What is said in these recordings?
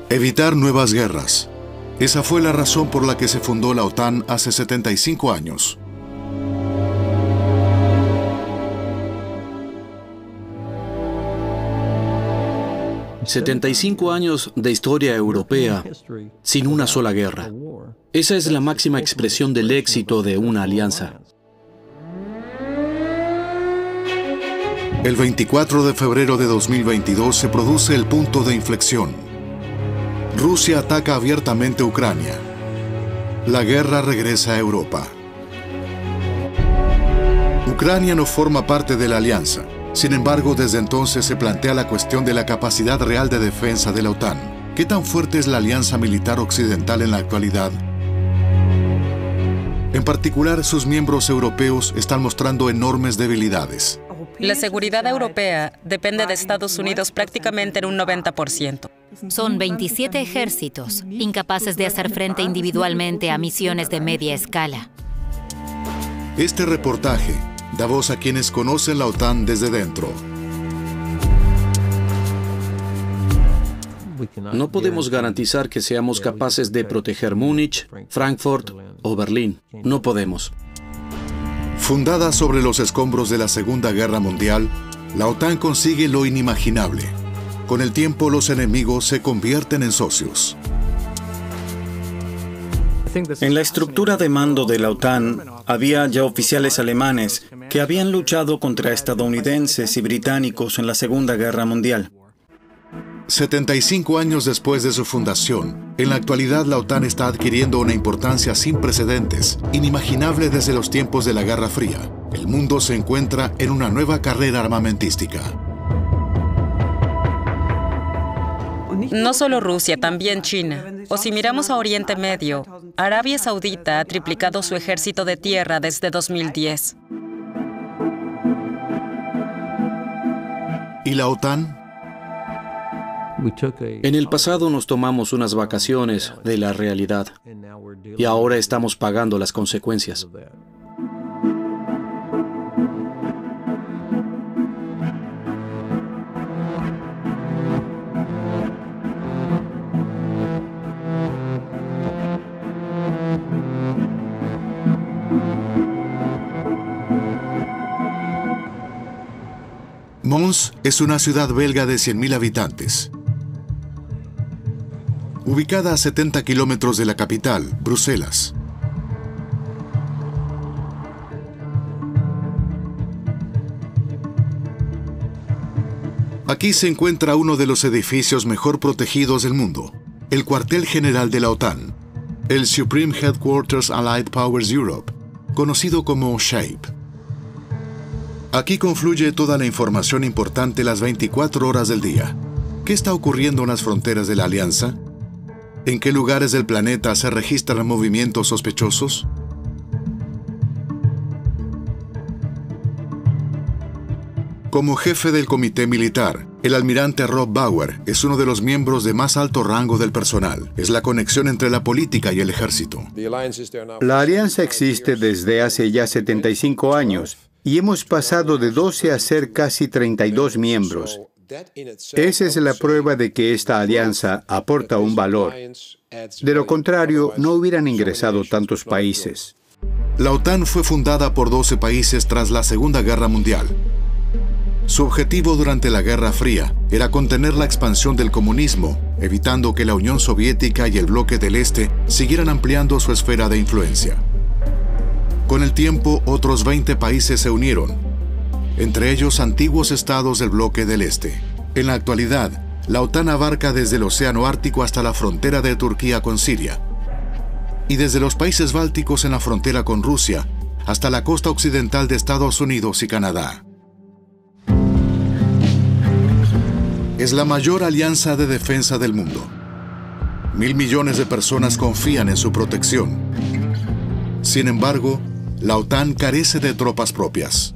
Evitar nuevas guerras. Esa fue la razón por la que se fundó la OTAN hace 75 años. «75 años de historia europea sin una sola guerra». Esa es la máxima expresión del éxito de una alianza. El 24 de febrero de 2022 se produce el punto de inflexión. Rusia ataca abiertamente Ucrania. La guerra regresa a Europa. Ucrania no forma parte de la alianza. Sin embargo, desde entonces se plantea la cuestión de la capacidad real de defensa de la OTAN. ¿Qué tan fuerte es la alianza militar occidental en la actualidad? En particular, sus miembros europeos están mostrando enormes debilidades. La seguridad europea depende de Estados Unidos prácticamente en un 90%. Son 27 ejércitos, incapaces de hacer frente individualmente a misiones de media escala. Este reportaje da voz a quienes conocen la OTAN desde dentro. No podemos garantizar que seamos capaces de proteger Múnich, Frankfurt o Berlín. No podemos. Fundada sobre los escombros de la Segunda Guerra Mundial, la OTAN consigue lo inimaginable. Con el tiempo, los enemigos se convierten en socios. En la estructura de mando de la OTAN había ya oficiales alemanes que habían luchado contra estadounidenses y británicos en la Segunda Guerra Mundial. 75 años después de su fundación, en la actualidad la OTAN está adquiriendo una importancia sin precedentes, inimaginable desde los tiempos de la Guerra Fría. El mundo se encuentra en una nueva carrera armamentística. No solo Rusia, también China. O si miramos a Oriente Medio, Arabia Saudita ha triplicado su ejército de tierra desde 2010. ¿Y la OTAN? En el pasado nos tomamos unas vacaciones de la realidad y ahora estamos pagando las consecuencias. Mons es una ciudad belga de 100.000 habitantes. Ubicada a 70 kilómetros de la capital, Bruselas. Aquí se encuentra uno de los edificios mejor protegidos del mundo, el cuartel general de la OTAN, el Supreme Headquarters Allied Powers Europe, conocido como SHAPE. Aquí confluye toda la información importante las 24 horas del día. ¿Qué está ocurriendo en las fronteras de la Alianza? ¿En qué lugares del planeta se registran movimientos sospechosos? Como jefe del comité militar, el almirante Rob Bauer es uno de los miembros de más alto rango del personal. Es la conexión entre la política y el ejército. La alianza existe desde hace ya 75 años y hemos pasado de 12 a ser casi 32 miembros. Esa es la prueba de que esta alianza aporta un valor. De lo contrario, no hubieran ingresado tantos países. La OTAN fue fundada por 12 países tras la Segunda Guerra Mundial. Su objetivo durante la Guerra Fría era contener la expansión del comunismo, evitando que la Unión Soviética y el bloque del Este siguieran ampliando su esfera de influencia. Con el tiempo, otros 20 países se unieron, entre ellos antiguos estados del bloque del Este. En la actualidad, la OTAN abarca desde el Océano Ártico hasta la frontera de Turquía con Siria, y desde los países bálticos en la frontera con Rusia hasta la costa occidental de Estados Unidos y Canadá. Es la mayor alianza de defensa del mundo. 1.000 millones de personas confían en su protección. Sin embargo, la OTAN carece de tropas propias.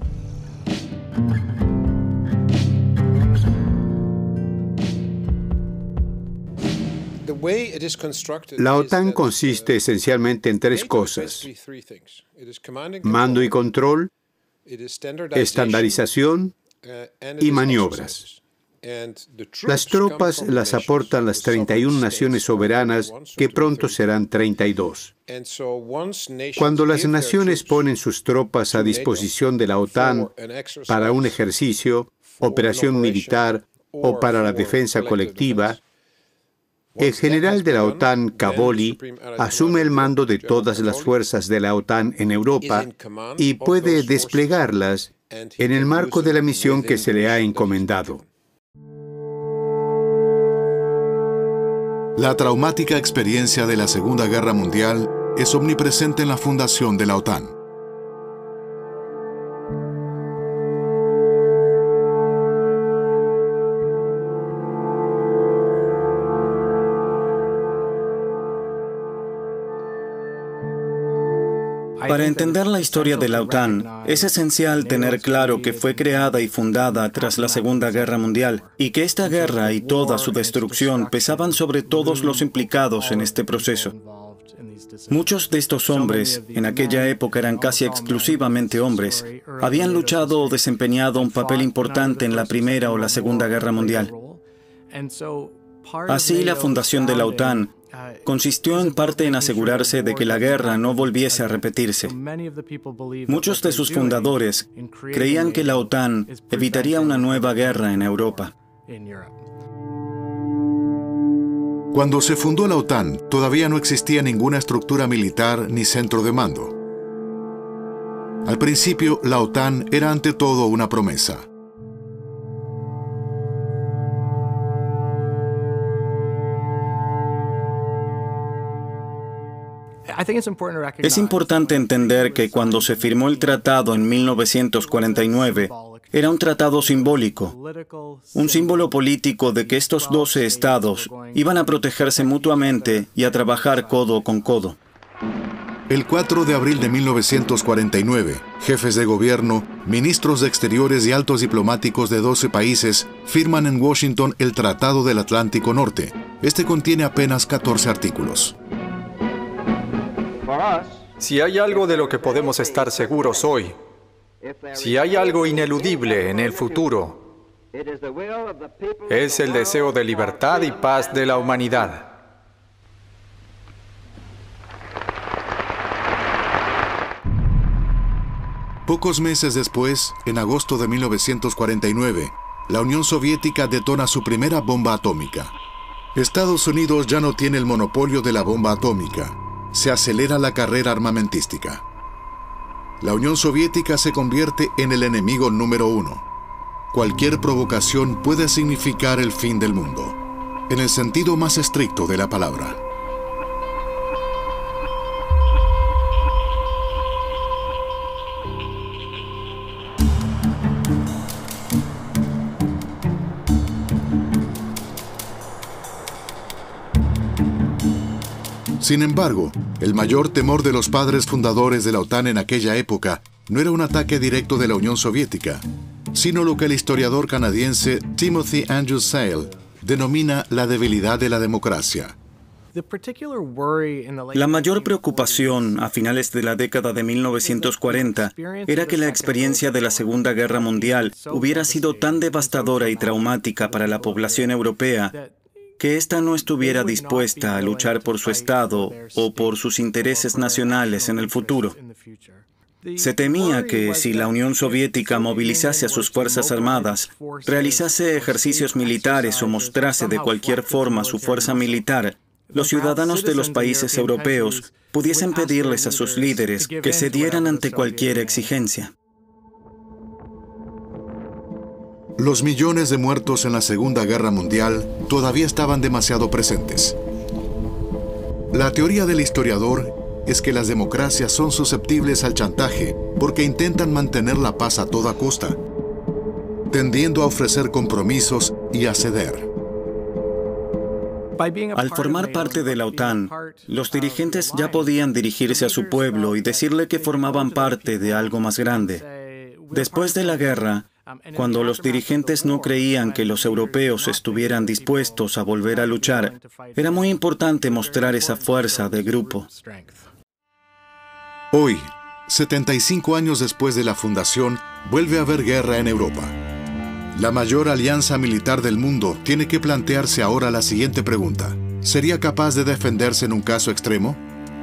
La OTAN consiste esencialmente en tres cosas: mando y control, estandarización y maniobras. Las tropas las aportan las 31 naciones soberanas, que pronto serán 32. Cuando las naciones ponen sus tropas a disposición de la OTAN para un ejercicio, operación militar o para la defensa colectiva, el general de la OTAN, Cavoli, asume el mando de todas las fuerzas de la OTAN en Europa y puede desplegarlas en el marco de la misión que se le ha encomendado. La traumática experiencia de la Segunda Guerra Mundial es omnipresente en la fundación de la OTAN. Para entender la historia de la OTAN, es esencial tener claro que fue creada y fundada tras la Segunda Guerra Mundial, y que esta guerra y toda su destrucción pesaban sobre todos los implicados en este proceso. Muchos de estos hombres, en aquella época eran casi exclusivamente hombres, habían luchado o desempeñado un papel importante en la Primera o la Segunda Guerra Mundial. Así, la fundación de la OTAN consistió en parte en asegurarse de que la guerra no volviese a repetirse. Muchos de sus fundadores creían que la OTAN evitaría una nueva guerra en Europa. Cuando se fundó la OTAN, todavía no existía ninguna estructura militar ni centro de mando. Al principio, la OTAN era ante todo una promesa. Es importante entender que cuando se firmó el tratado en 1949, era un tratado simbólico, un símbolo político de que estos 12 estados iban a protegerse mutuamente y a trabajar codo con codo. El 4 de abril de 1949, jefes de gobierno, ministros de Exteriores y altos diplomáticos de 12 países firman en Washington el Tratado del Atlántico Norte. Este contiene apenas 14 artículos. Si hay algo de lo que podemos estar seguros hoy, si hay algo ineludible en el futuro, es el deseo de libertad y paz de la humanidad. Pocos meses después, en agosto de 1949, la Unión Soviética detona su primera bomba atómica. Estados Unidos ya no tiene el monopolio de la bomba atómica. Se acelera la carrera armamentística. La Unión Soviética se convierte en el enemigo número 1. Cualquier provocación puede significar el fin del mundo, en el sentido más estricto de la palabra. Sin embargo, el mayor temor de los padres fundadores de la OTAN en aquella época no era un ataque directo de la Unión Soviética, sino lo que el historiador canadiense Timothy Andrew Sale denomina la debilidad de la democracia. La mayor preocupación a finales de la década de 1940 era que la experiencia de la Segunda Guerra Mundial hubiera sido tan devastadora y traumática para la población europea que ésta no estuviera dispuesta a luchar por su Estado o por sus intereses nacionales en el futuro. Se temía que si la Unión Soviética movilizase a sus fuerzas armadas, realizase ejercicios militares o mostrase de cualquier forma su fuerza militar, los ciudadanos de los países europeos pudiesen pedirles a sus líderes que cedieran ante cualquier exigencia. Los millones de muertos en la Segunda Guerra Mundial todavía estaban demasiado presentes. La teoría del historiador es que las democracias son susceptibles al chantaje porque intentan mantener la paz a toda costa, tendiendo a ofrecer compromisos y a ceder. Al formar parte de la OTAN, los dirigentes ya podían dirigirse a su pueblo y decirle que formaban parte de algo más grande. Después de la guerra, cuando los dirigentes no creían que los europeos estuvieran dispuestos a volver a luchar, era muy importante mostrar esa fuerza de grupo. Hoy, 75 años después de la fundación, vuelve a haber guerra en Europa. La mayor alianza militar del mundo tiene que plantearse ahora la siguiente pregunta. ¿Sería capaz de defenderse en un caso extremo?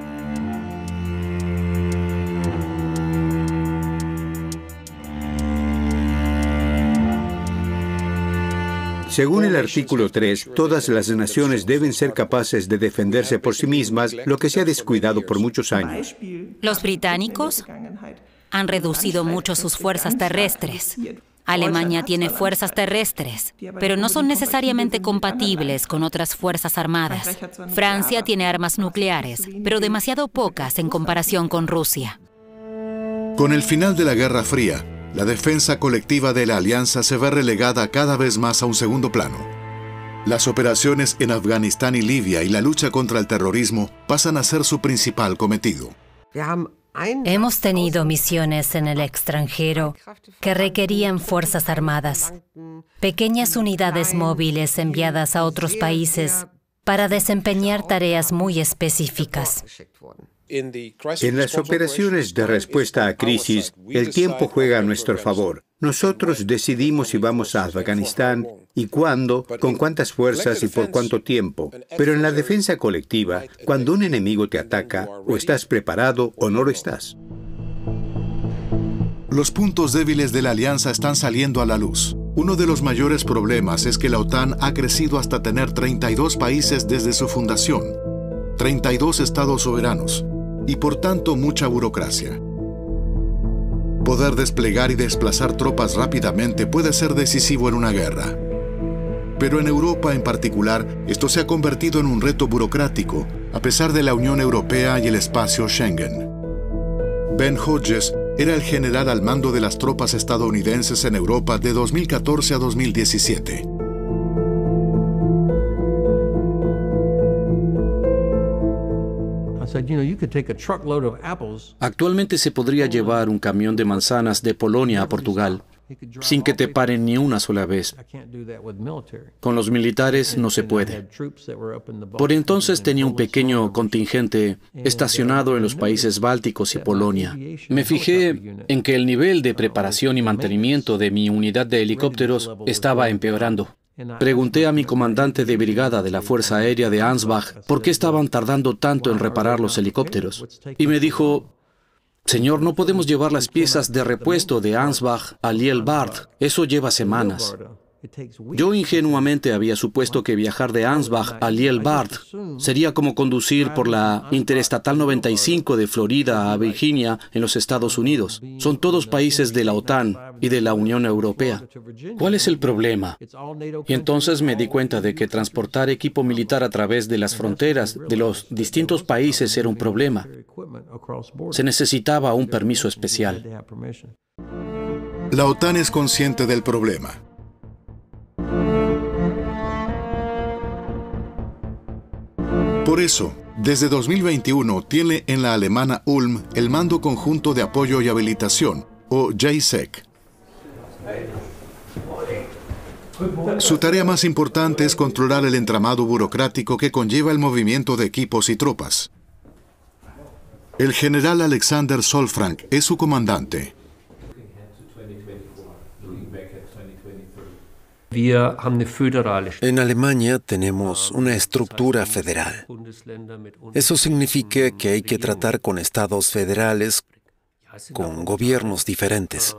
Según el artículo 3, todas las naciones deben ser capaces de defenderse por sí mismas, lo que se ha descuidado por muchos años. Los británicos han reducido mucho sus fuerzas terrestres. Alemania tiene fuerzas terrestres, pero no son necesariamente compatibles con otras fuerzas armadas. Francia tiene armas nucleares, pero demasiado pocas en comparación con Rusia. Con el final de la Guerra Fría, la defensa colectiva de la alianza se ve relegada cada vez más a un segundo plano. Las operaciones en Afganistán y Libia y la lucha contra el terrorismo pasan a ser su principal cometido. Hemos tenido misiones en el extranjero que requerían fuerzas armadas, pequeñas unidades móviles enviadas a otros países para desempeñar tareas muy específicas. En las operaciones de respuesta a crisis, el tiempo juega a nuestro favor. Nosotros decidimos si vamos a Afganistán y cuándo, con cuántas fuerzas y por cuánto tiempo. Pero en la defensa colectiva, cuando un enemigo te ataca, o estás preparado o no lo estás. Los puntos débiles de la alianza están saliendo a la luz. Uno de los mayores problemas es que la OTAN ha crecido hasta tener 32 países desde su fundación, 32 estados soberanos, y por tanto mucha burocracia. Poder desplegar y desplazar tropas rápidamente puede ser decisivo en una guerra. Pero en Europa en particular, esto se ha convertido en un reto burocrático, a pesar de la Unión Europea y el espacio Schengen. Ben Hodges era el general al mando de las tropas estadounidenses en Europa de 2014 a 2017. Actualmente se podría llevar un camión de manzanas de Polonia a Portugal sin que te paren ni una sola vez. Con los militares no se puede. Por entonces tenía un pequeño contingente estacionado en los países bálticos y Polonia. Me fijé en que el nivel de preparación y mantenimiento de mi unidad de helicópteros estaba empeorando. Pregunté a mi comandante de brigada de la Fuerza Aérea de Ansbach por qué estaban tardando tanto en reparar los helicópteros. Y me dijo: «Señor, no podemos llevar las piezas de repuesto de Ansbach a Lielbart. Eso lleva semanas». Yo ingenuamente había supuesto que viajar de Ansbach a Lielbart sería como conducir por la Interestatal 95 de Florida a Virginia en los Estados Unidos. Son todos países de la OTAN y de la Unión Europea. ¿Cuál es el problema? Y entonces me di cuenta de que transportar equipo militar a través de las fronteras de los distintos países era un problema. Se necesitaba un permiso especial. La OTAN es consciente del problema. Por eso, desde 2021 tiene en la alemana Ulm el Mando Conjunto de Apoyo y Habilitación, o JSEC. Su tarea más importante es controlar el entramado burocrático que conlleva el movimiento de equipos y tropas. El general Alexander Solfrank es su comandante. En Alemania tenemos una estructura federal. Eso significa que hay que tratar con estados federales, con gobiernos diferentes.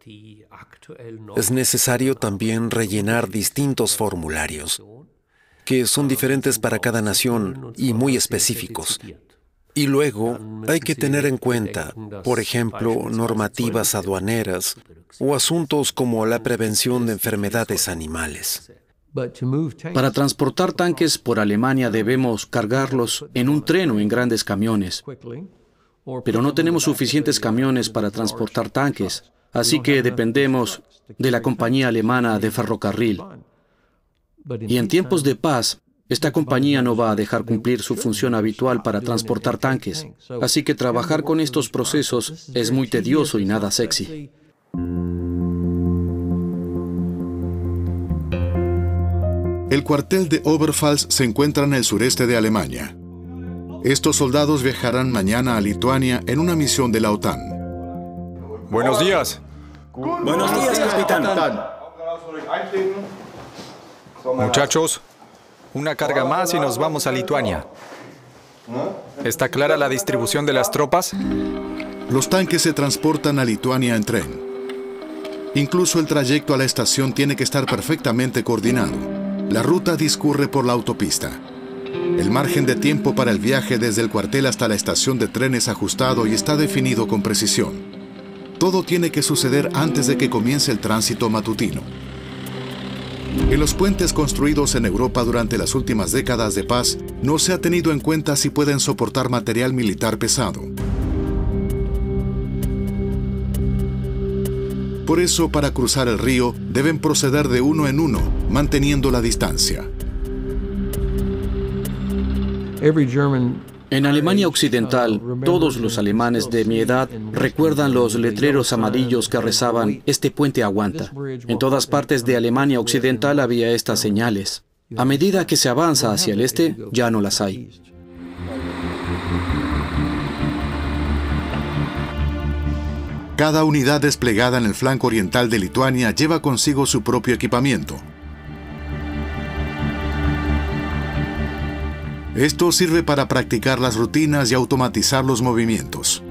Es necesario también rellenar distintos formularios, que son diferentes para cada nación y muy específicos. Y luego hay que tener en cuenta, por ejemplo, normativas aduaneras o asuntos como la prevención de enfermedades animales. Para transportar tanques por Alemania debemos cargarlos en un tren o en grandes camiones. Pero no tenemos suficientes camiones para transportar tanques, así que dependemos de la compañía alemana de ferrocarril. Y en tiempos de paz, esta compañía no va a dejar cumplir su función habitual para transportar tanques. Así que trabajar con estos procesos es muy tedioso y nada sexy. El cuartel de Oberpfalz se encuentra en el sureste de Alemania. Estos soldados viajarán mañana a Lituania en una misión de la OTAN. Buenos días. Buenos días, capitán. Muchachos, una carga más y nos vamos a Lituania. ¿Está clara la distribución de las tropas? Los tanques se transportan a Lituania en tren. Incluso el trayecto a la estación tiene que estar perfectamente coordinado. La ruta discurre por la autopista. El margen de tiempo para el viaje desde el cuartel hasta la estación de tren es ajustado y está definido con precisión. Todo tiene que suceder antes de que comience el tránsito matutino. En los puentes construidos en Europa durante las últimas décadas de paz, no se ha tenido en cuenta si pueden soportar material militar pesado. Por eso, para cruzar el río, deben proceder de uno en uno, manteniendo la distancia. En Alemania Occidental, todos los alemanes de mi edad recuerdan los letreros amarillos que rezaban «Este puente aguanta». En todas partes de Alemania Occidental había estas señales. A medida que se avanza hacia el este, ya no las hay. Cada unidad desplegada en el flanco oriental de Lituania lleva consigo su propio equipamiento. Esto sirve para practicar las rutinas y automatizar los movimientos.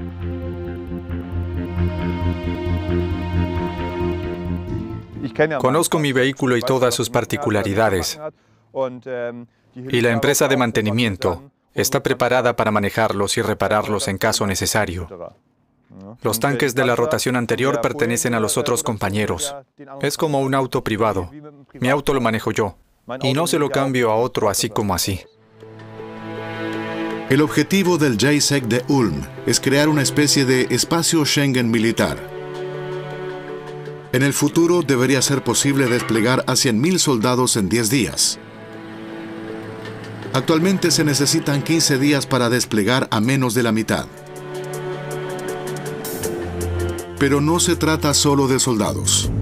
Conozco mi vehículo y todas sus particularidades. Y la empresa de mantenimiento está preparada para manejarlos y repararlos en caso necesario. Los tanques de la rotación anterior pertenecen a los otros compañeros. Es como un auto privado. Mi auto lo manejo yo. Y no se lo cambio a otro así como así. El objetivo del JSEC de Ulm es crear una especie de espacio Schengen militar. En el futuro debería ser posible desplegar a 100.000 soldados en 10 días. Actualmente se necesitan 15 días para desplegar a menos de la mitad. Pero no se trata solo de soldados.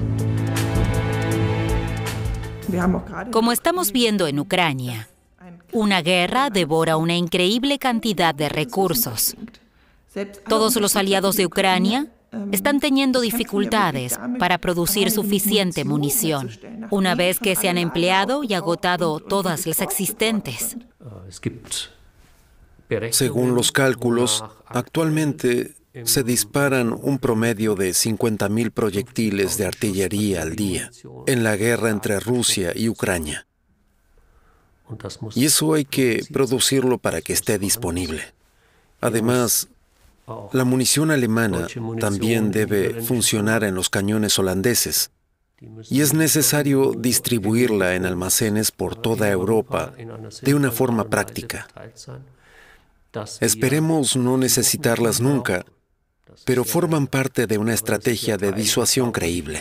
Como estamos viendo en Ucrania, una guerra devora una increíble cantidad de recursos. Todos los aliados de Ucrania están teniendo dificultades para producir suficiente munición, una vez que se han empleado y agotado todas las existentes. Según los cálculos, actualmente se disparan un promedio de 50.000 proyectiles de artillería al día en la guerra entre Rusia y Ucrania. Y eso hay que producirlo para que esté disponible. Además, la munición alemana también debe funcionar en los cañones holandeses. Y es necesario distribuirla en almacenes por toda Europa de una forma práctica. Esperemos no necesitarlas nunca, pero forman parte de una estrategia de disuasión creíble.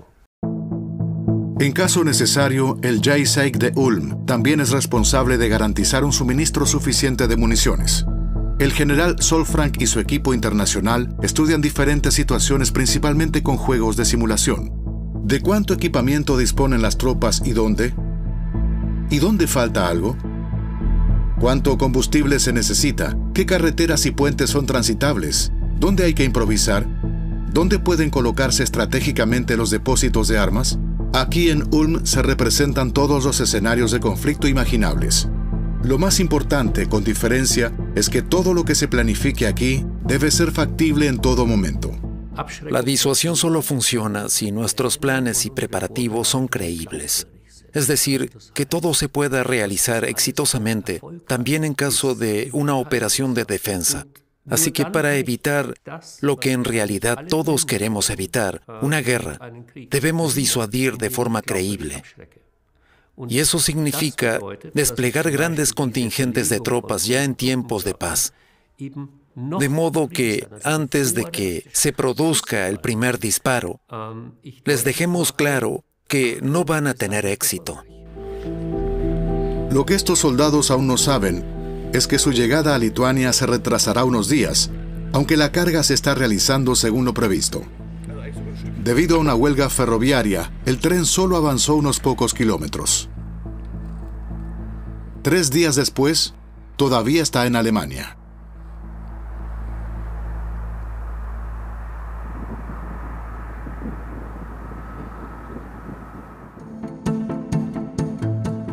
En caso necesario, el JSEC de Ulm también es responsable de garantizar un suministro suficiente de municiones. El general Solfrank y su equipo internacional estudian diferentes situaciones principalmente con juegos de simulación. ¿De cuánto equipamiento disponen las tropas y dónde? ¿Y dónde falta algo? ¿Cuánto combustible se necesita? ¿Qué carreteras y puentes son transitables? ¿Dónde hay que improvisar? ¿Dónde pueden colocarse estratégicamente los depósitos de armas? Aquí en Ulm se representan todos los escenarios de conflicto imaginables. Lo más importante, con diferencia, es que todo lo que se planifique aquí debe ser factible en todo momento. La disuasión solo funciona si nuestros planes y preparativos son creíbles. Es decir, que todo se pueda realizar exitosamente, también en caso de una operación de defensa. Así que para evitar lo que en realidad todos queremos evitar, una guerra, debemos disuadir de forma creíble. Y eso significa desplegar grandes contingentes de tropas ya en tiempos de paz. De modo que, antes de que se produzca el primer disparo, les dejemos claro que no van a tener éxito. Lo que estos soldados aún no saben es que su llegada a Lituania se retrasará unos días, aunque la carga se está realizando según lo previsto. Debido a una huelga ferroviaria, el tren solo avanzó unos pocos kilómetros. 3 días después, todavía está en Alemania.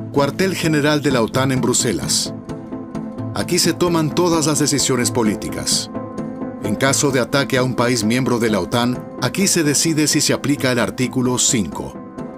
Cuartel General de la OTAN en Bruselas. Aquí se toman todas las decisiones políticas. En caso de ataque a un país miembro de la OTAN, aquí se decide si se aplica el artículo 5.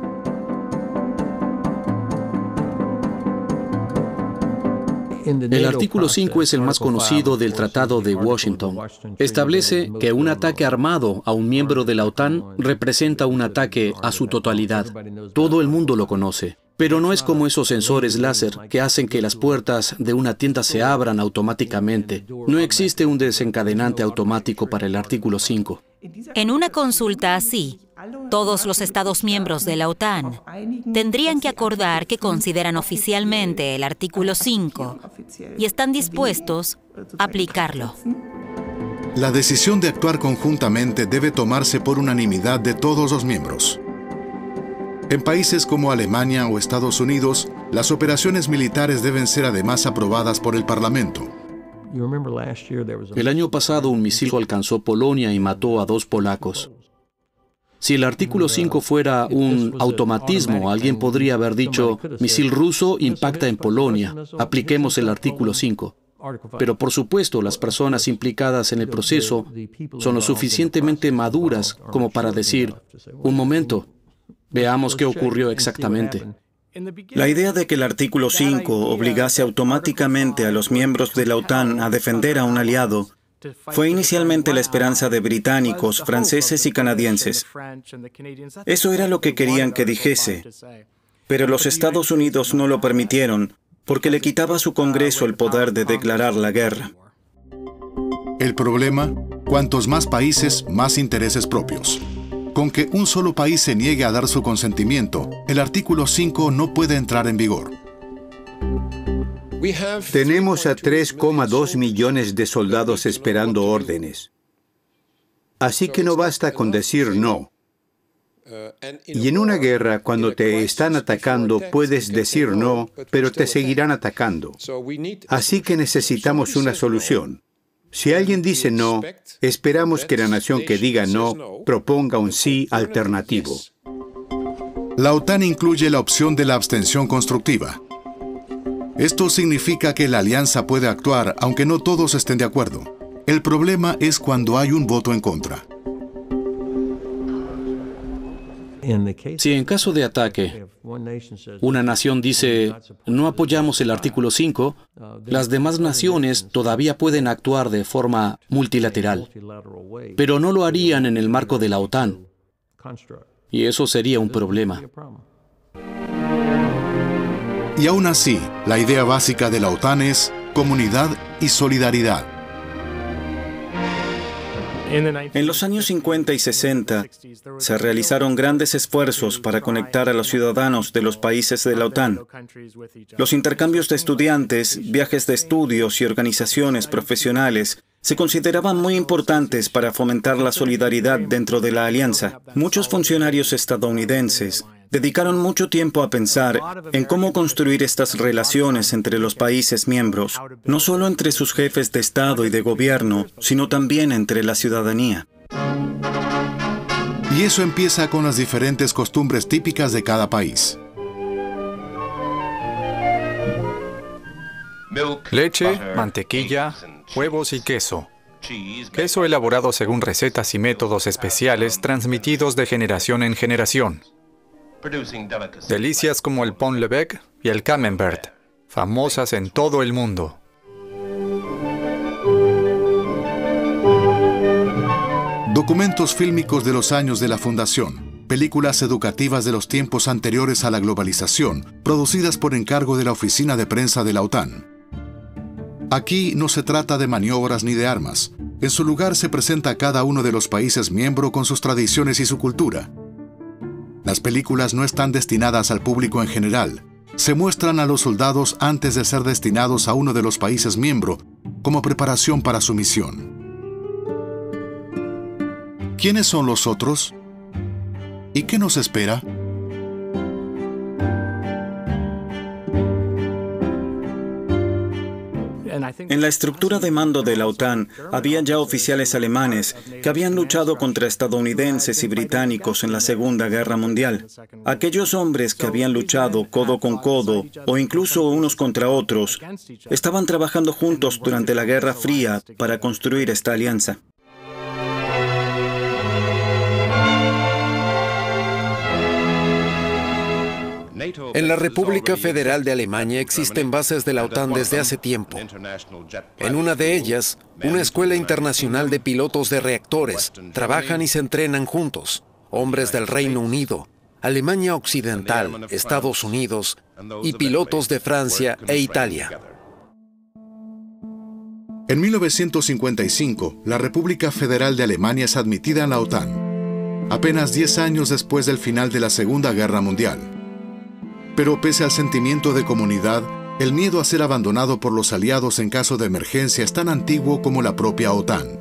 El artículo 5 es el más conocido del Tratado de Washington. Establece que un ataque armado a un miembro de la OTAN representa un ataque a su totalidad. Todo el mundo lo conoce. Pero no es como esos sensores láser que hacen que las puertas de una tienda se abran automáticamente. No existe un desencadenante automático para el artículo 5. En una consulta así, todos los Estados miembros de la OTAN tendrían que acordar que consideran oficialmente el artículo 5 y están dispuestos a aplicarlo. La decisión de actuar conjuntamente debe tomarse por unanimidad de todos los miembros. En países como Alemania o Estados Unidos, las operaciones militares deben ser además aprobadas por el Parlamento. El año pasado un misil alcanzó Polonia y mató a 2 polacos. Si el artículo 5 fuera un automatismo, alguien podría haber dicho, misil ruso impacta en Polonia, apliquemos el artículo 5. Pero por supuesto, las personas implicadas en el proceso son lo suficientemente maduras como para decir, un momento, veamos qué ocurrió exactamente. La idea de que el artículo 5 obligase automáticamente a los miembros de la OTAN a defender a un aliado fue inicialmente la esperanza de británicos, franceses y canadienses. Eso era lo que querían que dijese, pero los Estados Unidos no lo permitieron porque le quitaba a su Congreso el poder de declarar la guerra. El problema, cuantos más países, más intereses propios. Con que un solo país se niegue a dar su consentimiento, el artículo 5 no puede entrar en vigor. Tenemos a 3,2 millones de soldados esperando órdenes. Así que no basta con decir no. Y en una guerra, cuando te están atacando, puedes decir no, pero te seguirán atacando. Así que necesitamos una solución. Si alguien dice no, esperamos que la nación que diga no proponga un sí alternativo. La OTAN incluye la opción de la abstención constructiva. Esto significa que la alianza puede actuar aunque no todos estén de acuerdo. El problema es cuando hay un voto en contra. Si en caso de ataque, una nación dice, no apoyamos el artículo 5, las demás naciones todavía pueden actuar de forma multilateral, pero no lo harían en el marco de la OTAN, y eso sería un problema. Y aún así, la idea básica de la OTAN es comunidad y solidaridad. En los años 50 y 60 se realizaron grandes esfuerzos para conectar a los ciudadanos de los países de la OTAN. Los intercambios de estudiantes, viajes de estudios y organizaciones profesionales se consideraban muy importantes para fomentar la solidaridad dentro de la alianza. Muchos funcionarios estadounidenses dedicaron mucho tiempo a pensar en cómo construir estas relaciones entre los países miembros, no solo entre sus jefes de Estado y de gobierno, sino también entre la ciudadanía. Y eso empieza con las diferentes costumbres típicas de cada país. Leche, mantequilla, huevos y queso. Queso elaborado según recetas y métodos especiales transmitidos de generación en generación. Delicias como el Pont-l'Evêque y el Camembert, famosas en todo el mundo. Documentos fílmicos de los años de la fundación, películas educativas de los tiempos anteriores a la globalización, producidas por encargo de la Oficina de Prensa de la OTAN. Aquí no se trata de maniobras ni de armas. En su lugar se presenta a cada uno de los países miembro con sus tradiciones y su cultura. Las películas no están destinadas al público en general. Se muestran a los soldados antes de ser destinados a uno de los países miembro como preparación para su misión. ¿Quiénes son los otros? ¿Y qué nos espera? En la estructura de mando de la OTAN había ya oficiales alemanes que habían luchado contra estadounidenses y británicos en la Segunda Guerra Mundial. Aquellos hombres que habían luchado codo con codo o incluso unos contra otros estaban trabajando juntos durante la Guerra Fría para construir esta alianza. En la República Federal de Alemania existen bases de la OTAN desde hace tiempo. En una de ellas, una escuela internacional de pilotos de reactores trabajan y se entrenan juntos, hombres del Reino Unido, Alemania Occidental, Estados Unidos y pilotos de Francia e Italia. En 1955, la República Federal de Alemania es admitida en la OTAN, apenas 10 años después del final de la Segunda Guerra Mundial. Pero pese al sentimiento de comunidad, el miedo a ser abandonado por los aliados en caso de emergencia es tan antiguo como la propia OTAN.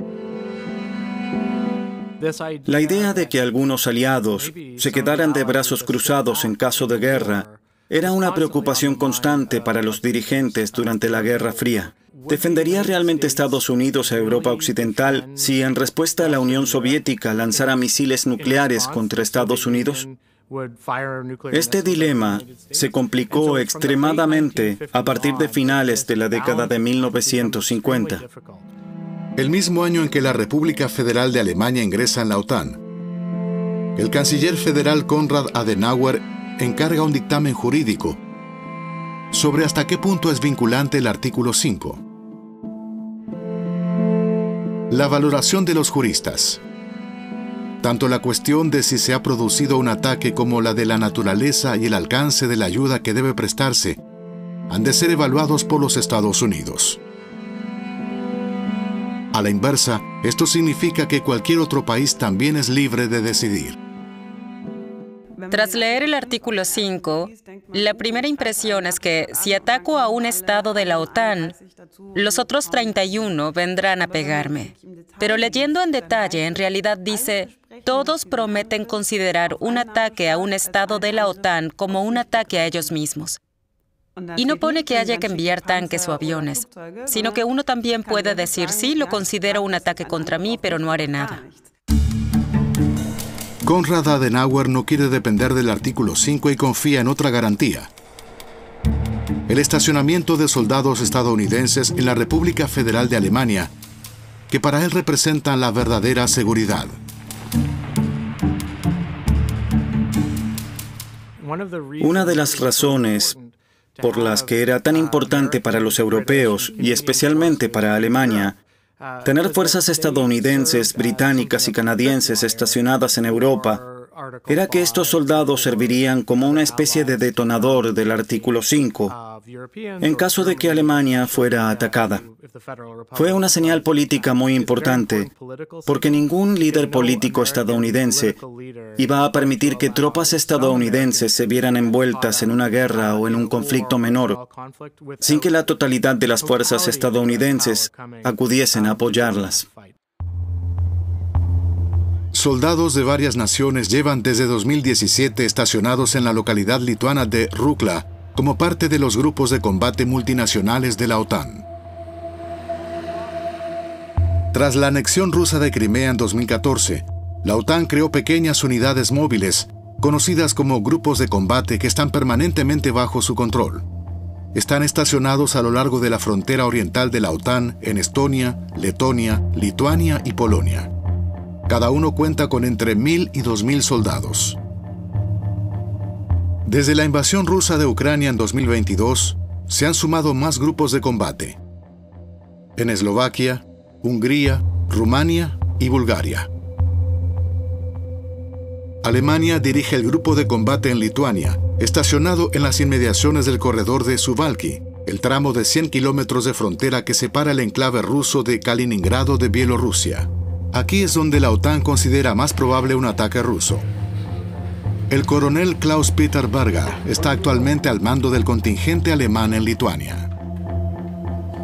La idea de que algunos aliados se quedaran de brazos cruzados en caso de guerra era una preocupación constante para los dirigentes durante la Guerra Fría. ¿Defendería realmente Estados Unidos a Europa Occidental si en respuesta a la Unión Soviética lanzara misiles nucleares contra Estados Unidos? Este dilema se complicó extremadamente a partir de finales de la década de 1950. El mismo año en que la República Federal de Alemania ingresa en la OTAN, el canciller federal Konrad Adenauer encarga un dictamen jurídico sobre hasta qué punto es vinculante el artículo 5. La valoración de los juristas. Tanto la cuestión de si se ha producido un ataque como la de la naturaleza y el alcance de la ayuda que debe prestarse han de ser evaluados por los Estados Unidos. A la inversa, esto significa que cualquier otro país también es libre de decidir. Tras leer el artículo 5, la primera impresión es que si ataco a un estado de la OTAN, los otros 31 vendrán a pegarme. Pero leyendo en detalle, en realidad dice, todos prometen considerar un ataque a un estado de la OTAN como un ataque a ellos mismos. Y no pone que haya que enviar tanques o aviones, sino que uno también puede decir, sí, lo considero un ataque contra mí, pero no haré nada. Konrad Adenauer no quiere depender del artículo 5 y confía en otra garantía: el estacionamiento de soldados estadounidenses en la República Federal de Alemania, que para él representan la verdadera seguridad. Una de las razones por las que era tan importante para los europeos, y especialmente para Alemania, tener fuerzas estadounidenses, británicas y canadienses estacionadas en Europa, era que estos soldados servirían como una especie de detonador del artículo 5, en caso de que Alemania fuera atacada. Fue una señal política muy importante, porque ningún líder político estadounidense iba a permitir que tropas estadounidenses se vieran envueltas en una guerra o en un conflicto menor, sin que la totalidad de las fuerzas estadounidenses acudiesen a apoyarlas. Soldados de varias naciones llevan desde 2017 estacionados en la localidad lituana de Rukla como parte de los grupos de combate multinacionales de la OTAN. Tras la anexión rusa de Crimea en 2014, la OTAN creó pequeñas unidades móviles, conocidas como grupos de combate, que están permanentemente bajo su control. Están estacionados a lo largo de la frontera oriental de la OTAN en Estonia, Letonia, Lituania y Polonia. Cada uno cuenta con entre 1.000 y 2.000 soldados. Desde la invasión rusa de Ucrania en 2022, se han sumado más grupos de combate en Eslovaquia, Hungría, Rumania y Bulgaria. Alemania dirige el grupo de combate en Lituania, estacionado en las inmediaciones del corredor de Suwałki, el tramo de 100 kilómetros de frontera que separa el enclave ruso de Kaliningrado de Bielorrusia. Aquí es donde la OTAN considera más probable un ataque ruso. El coronel Klaus-Peter Berger está actualmente al mando del contingente alemán en Lituania.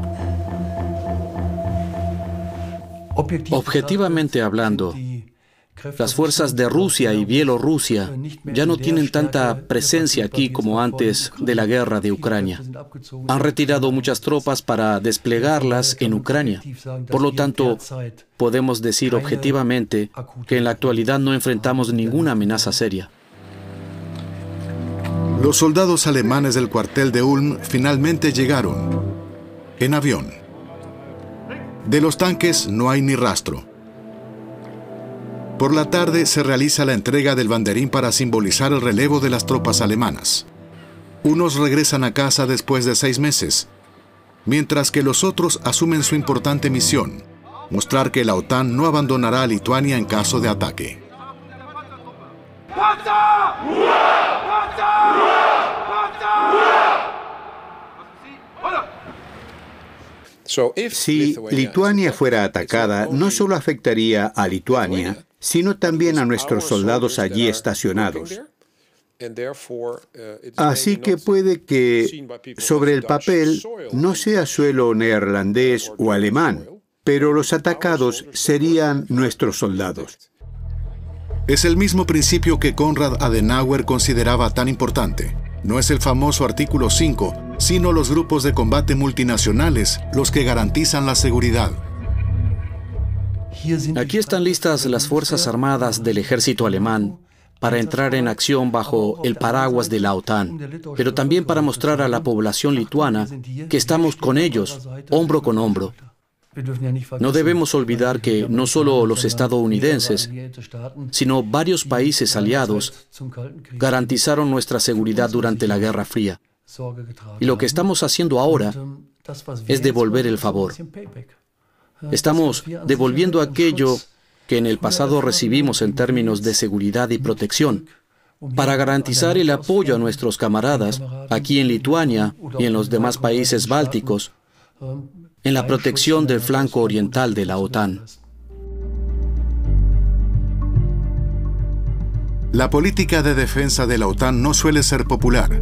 Objetivamente hablando, Las fuerzas de Rusia y Bielorrusia ya no tienen tanta presencia aquí como antes de la guerra de Ucrania. Han retirado muchas tropas para desplegarlas en Ucrania. Por lo tanto, podemos decir objetivamente que en la actualidad no enfrentamos ninguna amenaza seria. Los soldados alemanes del cuartel de Ulm finalmente llegaron en avión. De los tanques no hay ni rastro. Por la tarde se realiza la entrega del banderín para simbolizar el relevo de las tropas alemanas. Unos regresan a casa después de 6 meses, mientras que los otros asumen su importante misión, mostrar que la OTAN no abandonará a Lituania en caso de ataque. Si Lituania fuera atacada, no solo afectaría a Lituania, sino también a nuestros soldados allí estacionados. Así que puede que, sobre el papel, no sea suelo neerlandés o alemán, pero los atacados serían nuestros soldados. Es el mismo principio que Konrad Adenauer consideraba tan importante. No es el famoso artículo 5, sino los grupos de combate multinacionales los que garantizan la seguridad. Aquí están listas las Fuerzas Armadas del ejército alemán para entrar en acción bajo el paraguas de la OTAN, pero también para mostrar a la población lituana que estamos con ellos, hombro con hombro. No debemos olvidar que no solo los estadounidenses, sino varios países aliados garantizaron nuestra seguridad durante la Guerra Fría. Y lo que estamos haciendo ahora es devolver el favor. Estamos devolviendo aquello que en el pasado recibimos en términos de seguridad y protección, para garantizar el apoyo a nuestros camaradas aquí en Lituania y en los demás países bálticos, en la protección del flanco oriental de la OTAN. La política de defensa de la OTAN no suele ser popular.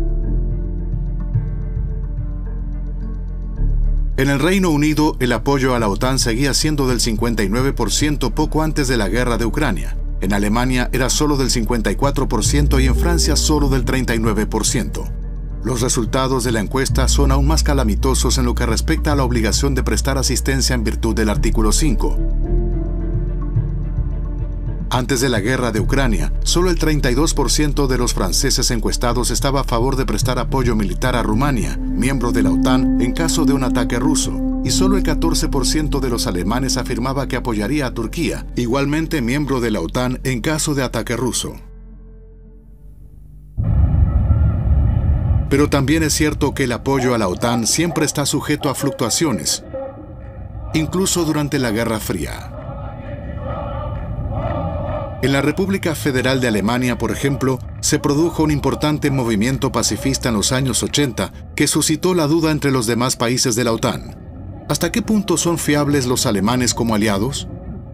En el Reino Unido, el apoyo a la OTAN seguía siendo del 59% poco antes de la guerra de Ucrania. En Alemania era solo del 54% y en Francia solo del 39%. Los resultados de la encuesta son aún más calamitosos en lo que respecta a la obligación de prestar asistencia en virtud del artículo 5. Antes de la guerra de Ucrania, solo el 32% de los franceses encuestados estaba a favor de prestar apoyo militar a Rumania, miembro de la OTAN, en caso de un ataque ruso, y solo el 14% de los alemanes afirmaba que apoyaría a Turquía, igualmente miembro de la OTAN, en caso de ataque ruso. Pero también es cierto que el apoyo a la OTAN siempre está sujeto a fluctuaciones, incluso durante la Guerra Fría. En la República Federal de Alemania, por ejemplo, se produjo un importante movimiento pacifista en los años 80 que suscitó la duda entre los demás países de la OTAN. ¿Hasta qué punto son fiables los alemanes como aliados?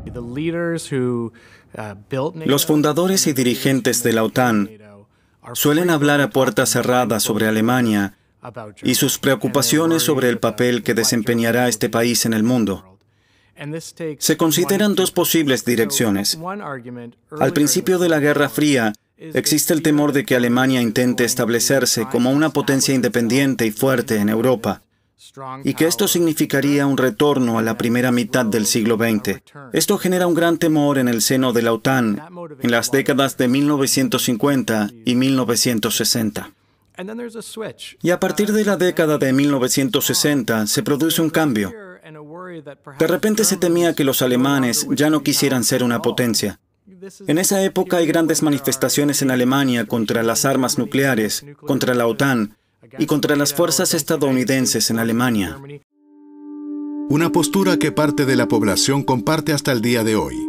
Los fundadores y dirigentes de la OTAN suelen hablar a puerta cerrada sobre Alemania y sus preocupaciones sobre el papel que desempeñará este país en el mundo. Se consideran 2 posibles direcciones. Al principio de la Guerra Fría, existe el temor de que Alemania intente establecerse como una potencia independiente y fuerte en Europa, y que esto significaría un retorno a la primera mitad del siglo XX. Esto genera un gran temor en el seno de la OTAN en las décadas de 1950 y 1960. Y a partir de la década de 1960 se produce un cambio. De repente se temía que los alemanes ya no quisieran ser una potencia. En esa época hay grandes manifestaciones en Alemania contra las armas nucleares, contra la OTAN y contra las fuerzas estadounidenses en Alemania. Una postura que parte de la población comparte hasta el día de hoy.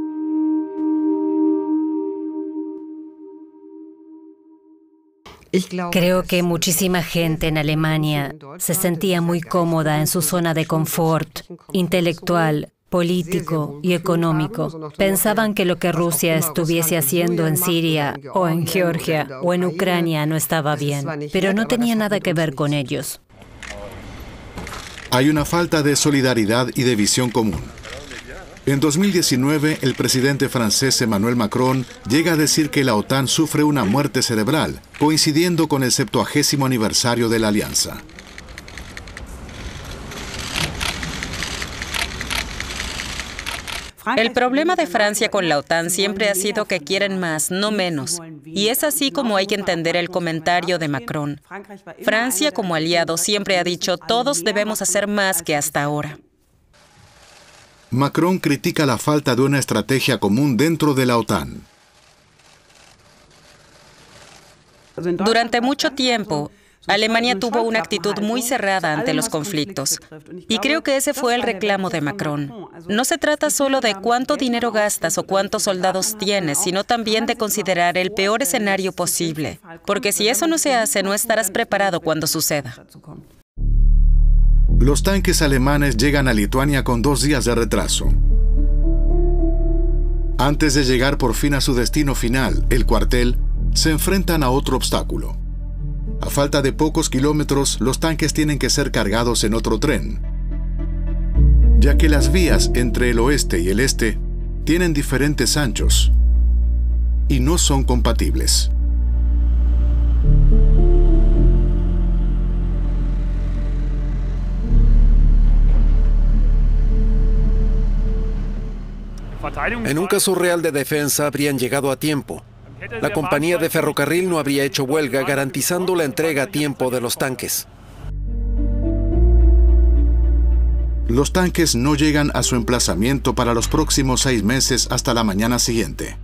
Creo que muchísima gente en Alemania se sentía muy cómoda en su zona de confort intelectual, político y económico. Pensaban que lo que Rusia estuviese haciendo en Siria o en Georgia o en Ucrania no estaba bien, pero no tenía nada que ver con ellos. Hay una falta de solidaridad y de visión común. En 2019, el presidente francés Emmanuel Macron llega a decir que la OTAN sufre una muerte cerebral, coincidiendo con el 70º aniversario de la alianza. El problema de Francia con la OTAN siempre ha sido que quieren más, no menos. Y es así como hay que entender el comentario de Macron. Francia, como aliado, siempre ha dicho, todos debemos hacer más que hasta ahora. Macron critica la falta de una estrategia común dentro de la OTAN. Durante mucho tiempo, Alemania tuvo una actitud muy cerrada ante los conflictos. Y creo que ese fue el reclamo de Macron. No se trata solo de cuánto dinero gastas o cuántos soldados tienes, sino también de considerar el peor escenario posible. Porque si eso no se hace, no estarás preparado cuando suceda. Los tanques alemanes llegan a Lituania con 2 días de retraso. Antes de llegar por fin a su destino final, el cuartel, se enfrentan a otro obstáculo. A falta de pocos kilómetros, los tanques tienen que ser cargados en otro tren, ya que las vías entre el oeste y el este tienen diferentes anchos y no son compatibles. En un caso real de defensa habrían llegado a tiempo. La compañía de ferrocarril no habría hecho huelga, garantizando la entrega a tiempo de los tanques. Los tanques no llegan a su emplazamiento para los próximos 6 meses hasta la mañana siguiente.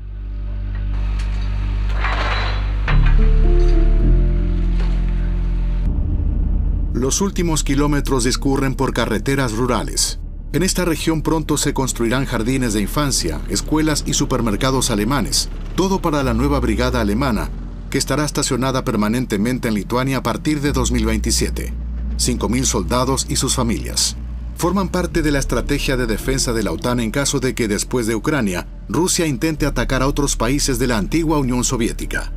Los últimos kilómetros discurren por carreteras rurales. En esta región pronto se construirán jardines de infancia, escuelas y supermercados alemanes, todo para la nueva brigada alemana, que estará estacionada permanentemente en Lituania a partir de 2027. 5.000 soldados y sus familias. Forman parte de la estrategia de defensa de la OTAN en caso de que después de Ucrania, Rusia intente atacar a otros países de la antigua Unión Soviética.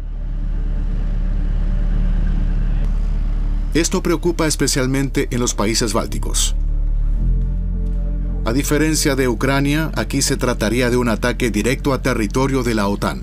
Esto preocupa especialmente en los países bálticos. A diferencia de Ucrania, aquí se trataría de un ataque directo a territorio de la OTAN.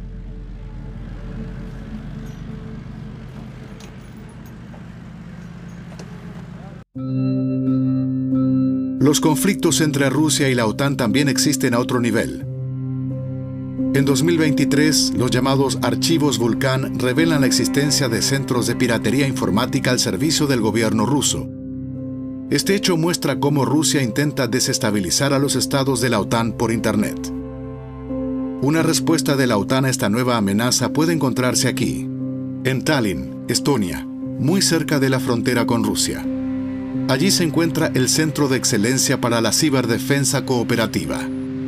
Los conflictos entre Rusia y la OTAN también existen a otro nivel. En 2023, los llamados archivos Vulcan revelan la existencia de centros de piratería informática al servicio del gobierno ruso. Este hecho muestra cómo Rusia intenta desestabilizar a los estados de la OTAN por Internet. Una respuesta de la OTAN a esta nueva amenaza puede encontrarse aquí, en Tallinn, Estonia, muy cerca de la frontera con Rusia. Allí se encuentra el Centro de Excelencia para la Ciberdefensa Cooperativa.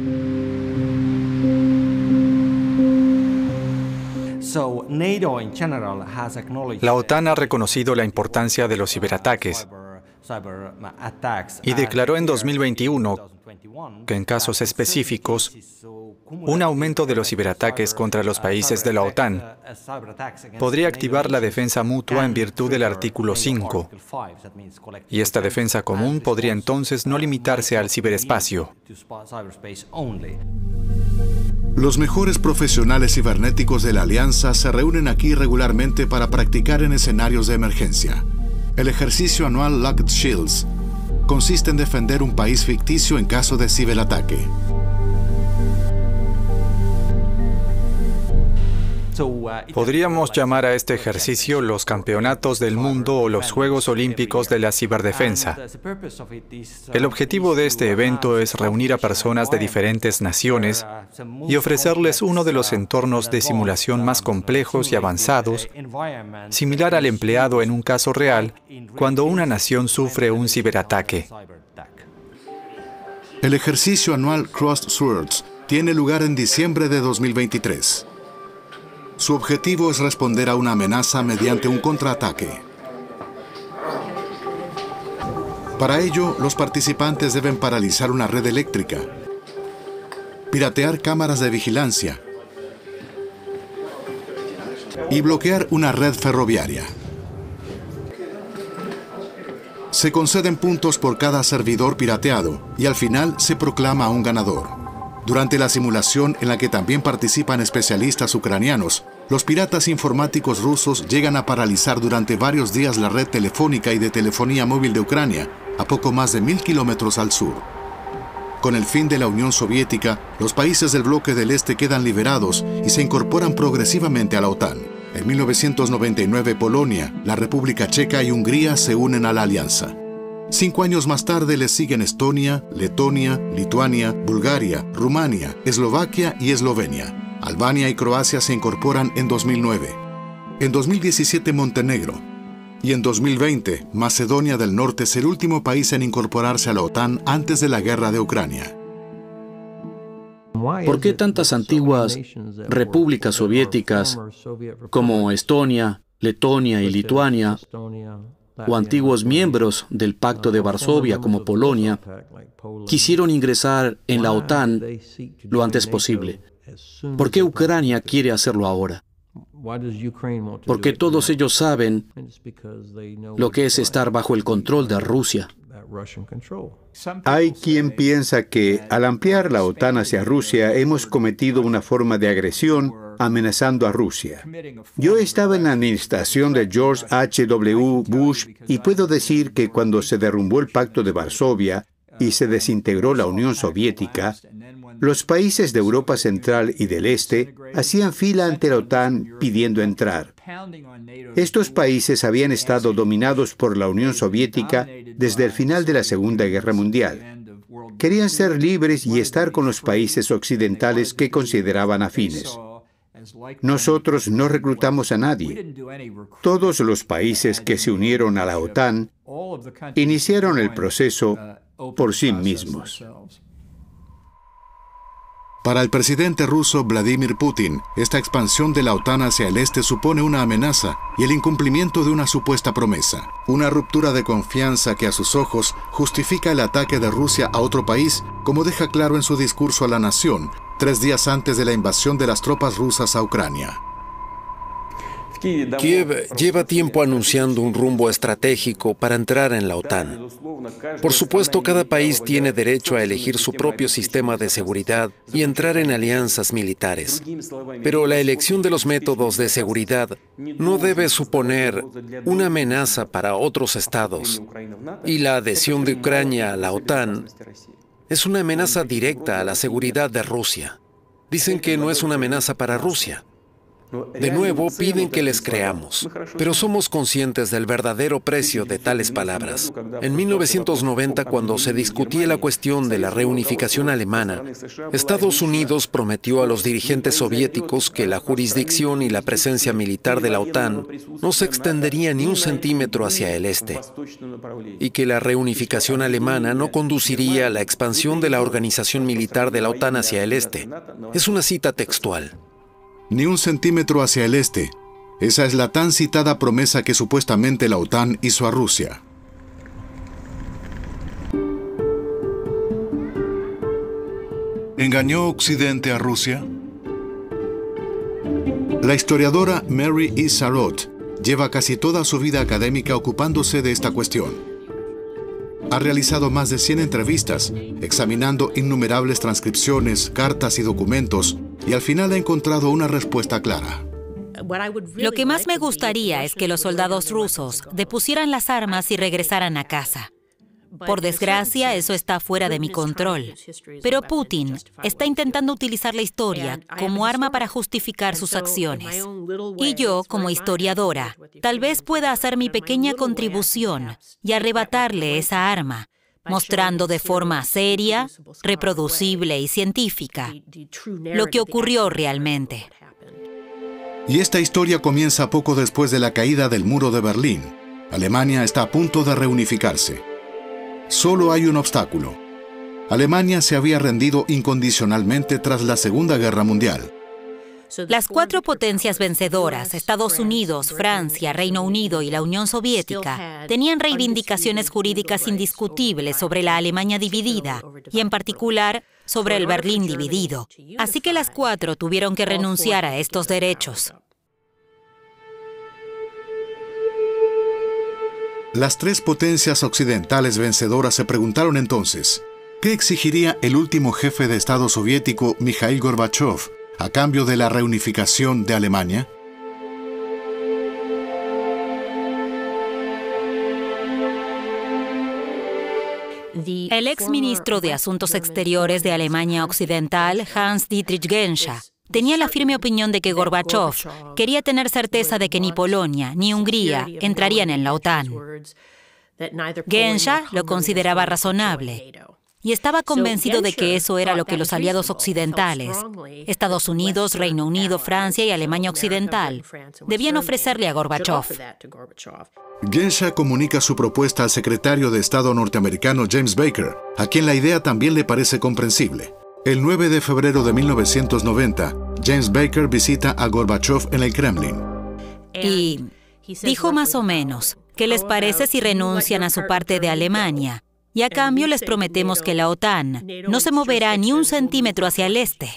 La OTAN ha reconocido la importancia de los ciberataques y declaró en 2021 que en casos específicos, un aumento de los ciberataques contra los países de la OTAN podría activar la defensa mutua en virtud del artículo 5. Y esta defensa común podría entonces no limitarse al ciberespacio. Los mejores profesionales cibernéticos de la Alianza se reúnen aquí regularmente para practicar en escenarios de emergencia. El ejercicio anual Locked Shields consiste en defender un país ficticio en caso de ciberataque. Podríamos llamar a este ejercicio los campeonatos del mundo o los Juegos Olímpicos de la Ciberdefensa. El objetivo de este evento es reunir a personas de diferentes naciones y ofrecerles uno de los entornos de simulación más complejos y avanzados, similar al empleado en un caso real cuando una nación sufre un ciberataque. El ejercicio anual Crossed Swords tiene lugar en diciembre de 2023. Su objetivo es responder a una amenaza mediante un contraataque. Para ello, los participantes deben paralizar una red eléctrica, piratear cámaras de vigilancia y bloquear una red ferroviaria. Se conceden puntos por cada servidor pirateado y al final se proclama a un ganador. Durante la simulación, en la que también participan especialistas ucranianos, los piratas informáticos rusos llegan a paralizar durante varios días la red telefónica y de telefonía móvil de Ucrania, a poco más de 1000 kilómetros al sur. Con el fin de la Unión Soviética, los países del bloque del Este quedan liberados y se incorporan progresivamente a la OTAN. En 1999, Polonia, la República Checa y Hungría se unen a la alianza. 5 años más tarde les siguen Estonia, Letonia, Lituania, Bulgaria, Rumania, Eslovaquia y Eslovenia. Albania y Croacia se incorporan en 2009. En 2017, Montenegro. Y en 2020, Macedonia del Norte es el último país en incorporarse a la OTAN antes de la guerra de Ucrania. ¿Por qué tantas antiguas repúblicas soviéticas como Estonia, Letonia y Lituania, o antiguos miembros del Pacto de Varsovia como Polonia, quisieron ingresar en la OTAN lo antes posible? ¿Por qué Ucrania quiere hacerlo ahora? Porque todos ellos saben lo que es estar bajo el control de Rusia. Hay quien piensa que al ampliar la OTAN hacia Rusia hemos cometido una forma de agresión amenazando a Rusia. Yo estaba en la administración de George H.W. Bush y puedo decir que cuando se derrumbó el Pacto de Varsovia y se desintegró la Unión Soviética, los países de Europa Central y del Este hacían fila ante la OTAN pidiendo entrar. Estos países habían estado dominados por la Unión Soviética desde el final de la Segunda Guerra Mundial. Querían ser libres y estar con los países occidentales que consideraban afines. Nosotros no reclutamos a nadie. Todos los países que se unieron a la OTAN iniciaron el proceso por sí mismos. Para el presidente ruso Vladimir Putin, esta expansión de la OTAN hacia el este supone una amenaza y el incumplimiento de una supuesta promesa. Una ruptura de confianza que a sus ojos justifica el ataque de Rusia a otro país, como deja claro en su discurso a la nación, 3 días antes de la invasión de las tropas rusas a Ucrania. Kiev lleva tiempo anunciando un rumbo estratégico para entrar en la OTAN. Por supuesto, cada país tiene derecho a elegir su propio sistema de seguridad y entrar en alianzas militares. Pero la elección de los métodos de seguridad no debe suponer una amenaza para otros estados. Y la adhesión de Ucrania a la OTAN es una amenaza directa a la seguridad de Rusia. Dicen que no es una amenaza para Rusia. De nuevo, piden que les creamos, pero somos conscientes del verdadero precio de tales palabras. En 1990, cuando se discutía la cuestión de la reunificación alemana, Estados Unidos prometió a los dirigentes soviéticos que la jurisdicción y la presencia militar de la OTAN no se extendería ni un centímetro hacia el este, y que la reunificación alemana no conduciría a la expansión de la organización militar de la OTAN hacia el este. Es una cita textual. Ni un centímetro hacia el este. Esa es la tan citada promesa que supuestamente la OTAN hizo a Rusia. ¿Engañó Occidente a Rusia? La historiadora Mary E. Sarot lleva casi toda su vida académica ocupándose de esta cuestión. Ha realizado más de 100 entrevistas, examinando innumerables transcripciones, cartas y documentos, y al final ha encontrado una respuesta clara. Lo que más me gustaría es que los soldados rusos depusieran las armas y regresaran a casa. Por desgracia, eso está fuera de mi control. Pero Putin está intentando utilizar la historia como arma para justificar sus acciones. Y yo, como historiadora, tal vez pueda hacer mi pequeña contribución y arrebatarle esa arma, mostrando de forma seria, reproducible y científica lo que ocurrió realmente. Y esta historia comienza poco después de la caída del muro de Berlín. Alemania está a punto de reunificarse. Solo hay un obstáculo. Alemania se había rendido incondicionalmente tras la Segunda Guerra Mundial. Las 4 potencias vencedoras, Estados Unidos, Francia, Reino Unido y la Unión Soviética, tenían reivindicaciones jurídicas indiscutibles sobre la Alemania dividida y, en particular, sobre el Berlín dividido. Así que las 4 tuvieron que renunciar a estos derechos. Las tres potencias occidentales vencedoras se preguntaron entonces, ¿qué exigiría el último jefe de Estado soviético, Mikhail Gorbachov, a cambio de la reunificación de Alemania? El exministro de Asuntos Exteriores de Alemania Occidental, Hans-Dietrich Genscher, tenía la firme opinión de que Gorbachov quería tener certeza de que ni Polonia ni Hungría entrarían en la OTAN. Genscher lo consideraba razonable y estaba convencido de que eso era lo que los aliados occidentales, Estados Unidos, Reino Unido, Francia y Alemania Occidental, debían ofrecerle a Gorbachov. Genscher comunica su propuesta al secretario de Estado norteamericano James Baker, a quien la idea también le parece comprensible. El 9 de febrero de 1990, James Baker visita a Gorbachov en el Kremlin. Y dijo más o menos, ¿qué les parece si renuncian a su parte de Alemania? Y a cambio les prometemos que la OTAN no se moverá ni un centímetro hacia el este.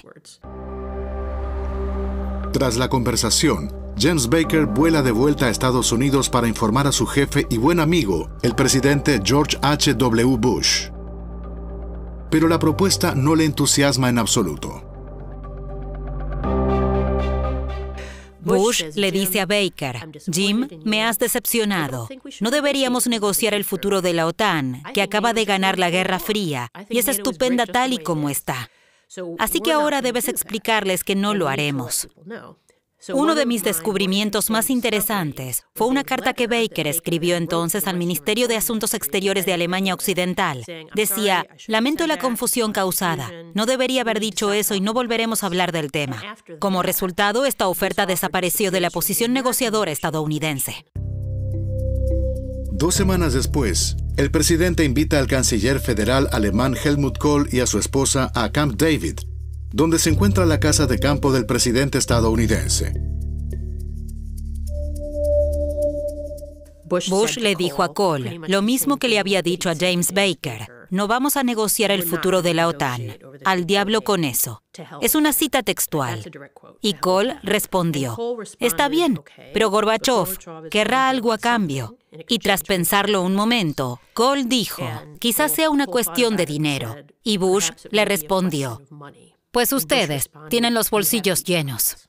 Tras la conversación, James Baker vuela de vuelta a Estados Unidos para informar a su jefe y buen amigo, el presidente George H.W. Bush. Pero la propuesta no le entusiasma en absoluto. Bush le dice a Baker, Jim, me has decepcionado. No deberíamos negociar el futuro de la OTAN, que acaba de ganar la Guerra Fría, y es estupenda tal y como está. Así que ahora debes explicarles que no lo haremos. Uno de mis descubrimientos más interesantes fue una carta que Baker escribió entonces al Ministerio de Asuntos Exteriores de Alemania Occidental. Decía, lamento la confusión causada. No debería haber dicho eso y no volveremos a hablar del tema. Como resultado, esta oferta desapareció de la posición negociadora estadounidense. 2 semanas después, el presidente invita al canciller federal alemán Helmut Kohl y a su esposa a Camp David, donde se encuentra la casa de campo del presidente estadounidense. Bush le dijo a Kohl lo mismo que le había dicho a James Baker. No vamos a negociar el futuro de la OTAN. Al diablo con eso. Es una cita textual. Y Kohl respondió, está bien, pero Gorbachov querrá algo a cambio. Y tras pensarlo un momento, Kohl dijo, quizás sea una cuestión de dinero. Y Bush le respondió, pues ustedes tienen los bolsillos llenos.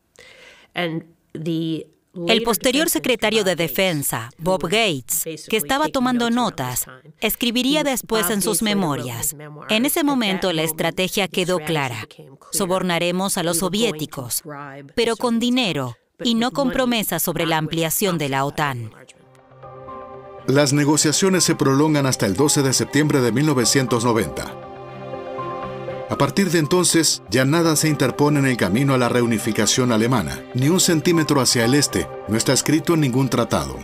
El posterior secretario de Defensa, Bob Gates, que estaba tomando notas, escribiría después en sus memorias. En ese momento la estrategia quedó clara. Sobornaremos a los soviéticos, pero con dinero y no con promesas sobre la ampliación de la OTAN. Las negociaciones se prolongan hasta el 12 de septiembre de 1990. A partir de entonces, ya nada se interpone en el camino a la reunificación alemana. Ni un centímetro hacia el este no está escrito en ningún tratado.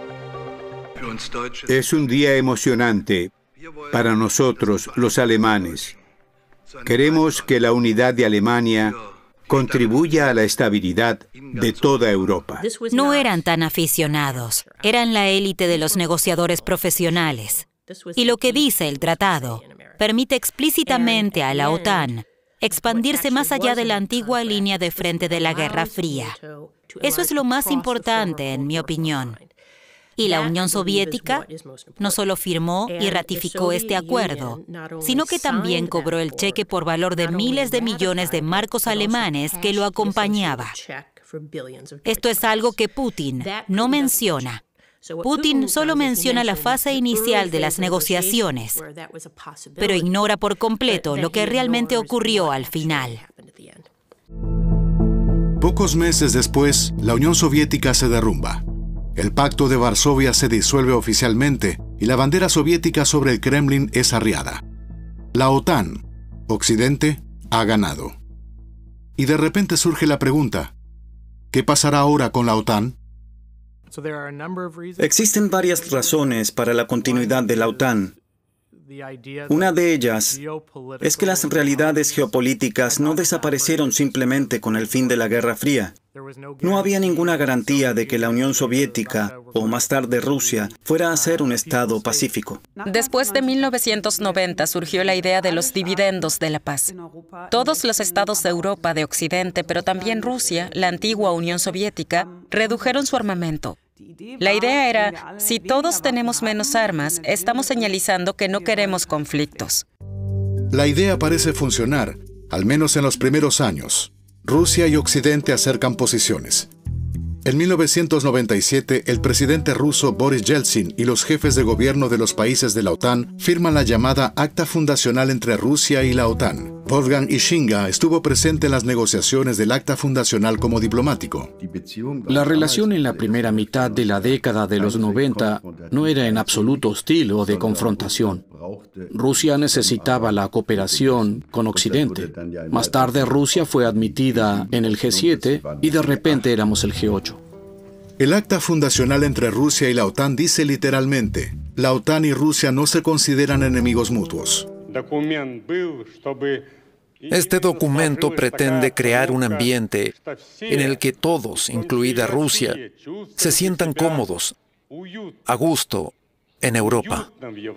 Es un día emocionante para nosotros, los alemanes. Queremos que la unidad de Alemania contribuya a la estabilidad de toda Europa. No eran tan aficionados, eran la élite de los negociadores profesionales. Y lo que dice el tratado permite explícitamente a la OTAN expandirse más allá de la antigua línea de frente de la Guerra Fría. Eso es lo más importante, en mi opinión. Y la Unión Soviética no solo firmó y ratificó este acuerdo, sino que también cobró el cheque por valor de miles de millones de marcos alemanes que lo acompañaba. Esto es algo que Putin no menciona. Putin solo menciona la fase inicial de las negociaciones, pero ignora por completo lo que realmente ocurrió al final. Pocos meses después, la Unión Soviética se derrumba. El Pacto de Varsovia se disuelve oficialmente y la bandera soviética sobre el Kremlin es arriada. La OTAN, Occidente, ha ganado. Y de repente surge la pregunta, ¿qué pasará ahora con la OTAN? Existen varias razones para la continuidad de la OTAN. Una de ellas es que las realidades geopolíticas no desaparecieron simplemente con el fin de la Guerra Fría. No había ninguna garantía de que la Unión Soviética, o más tarde Rusia, fuera a ser un Estado pacífico. Después de 1990 surgió la idea de los dividendos de la paz. Todos los estados de Europa de Occidente, pero también Rusia, la antigua Unión Soviética, redujeron su armamento. La idea era, si todos tenemos menos armas, estamos señalizando que no queremos conflictos. La idea parece funcionar, al menos en los primeros años. Rusia y Occidente acercan posiciones. En 1997, el presidente ruso Boris Yeltsin y los jefes de gobierno de los países de la OTAN firman la llamada Acta Fundacional entre Rusia y la OTAN. Wolfgang Ischinger estuvo presente en las negociaciones del Acta Fundacional como diplomático. La relación en la primera mitad de la década de los 90 no era en absoluto hostil o de confrontación. Rusia necesitaba la cooperación con Occidente. Más tarde Rusia fue admitida en el G7 y de repente éramos el G8. El acta fundacional entre Rusia y la OTAN dice literalmente, la OTAN y Rusia no se consideran enemigos mutuos. Este documento pretende crear un ambiente en el que todos, incluida Rusia, se sientan cómodos, a gusto, en Europa.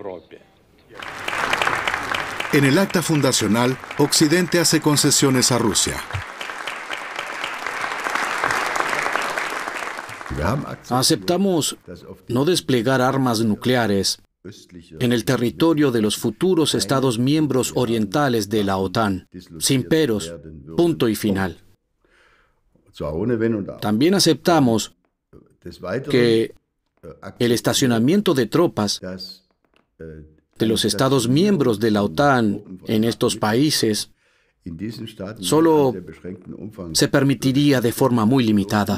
En el acta fundacional, Occidente hace concesiones a Rusia. Aceptamos no desplegar armas nucleares en el territorio de los futuros Estados miembros orientales de la OTAN, sin peros, punto y final. También aceptamos que el estacionamiento de tropas de los Estados miembros de la OTAN en estos países solo se permitiría de forma muy limitada.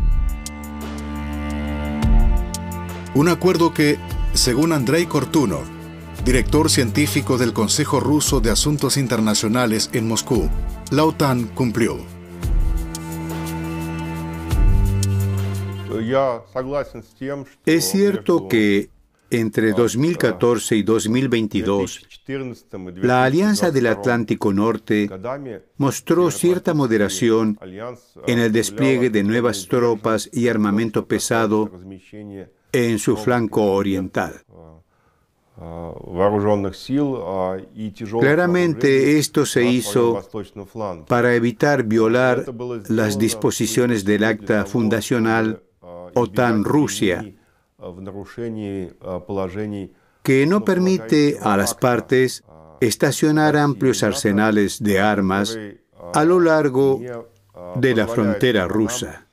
Un acuerdo que, según Andrei Kortunov, director científico del Consejo Ruso de Asuntos Internacionales en Moscú, la OTAN cumplió. Es cierto que entre 2014 y 2022, la Alianza del Atlántico Norte mostró cierta moderación en el despliegue de nuevas tropas y armamento pesado en su flanco oriental. Claramente esto se hizo para evitar violar las disposiciones del acta fundacional OTAN-Rusia, que no permite a las partes estacionar amplios arsenales de armas a lo largo de la frontera rusa.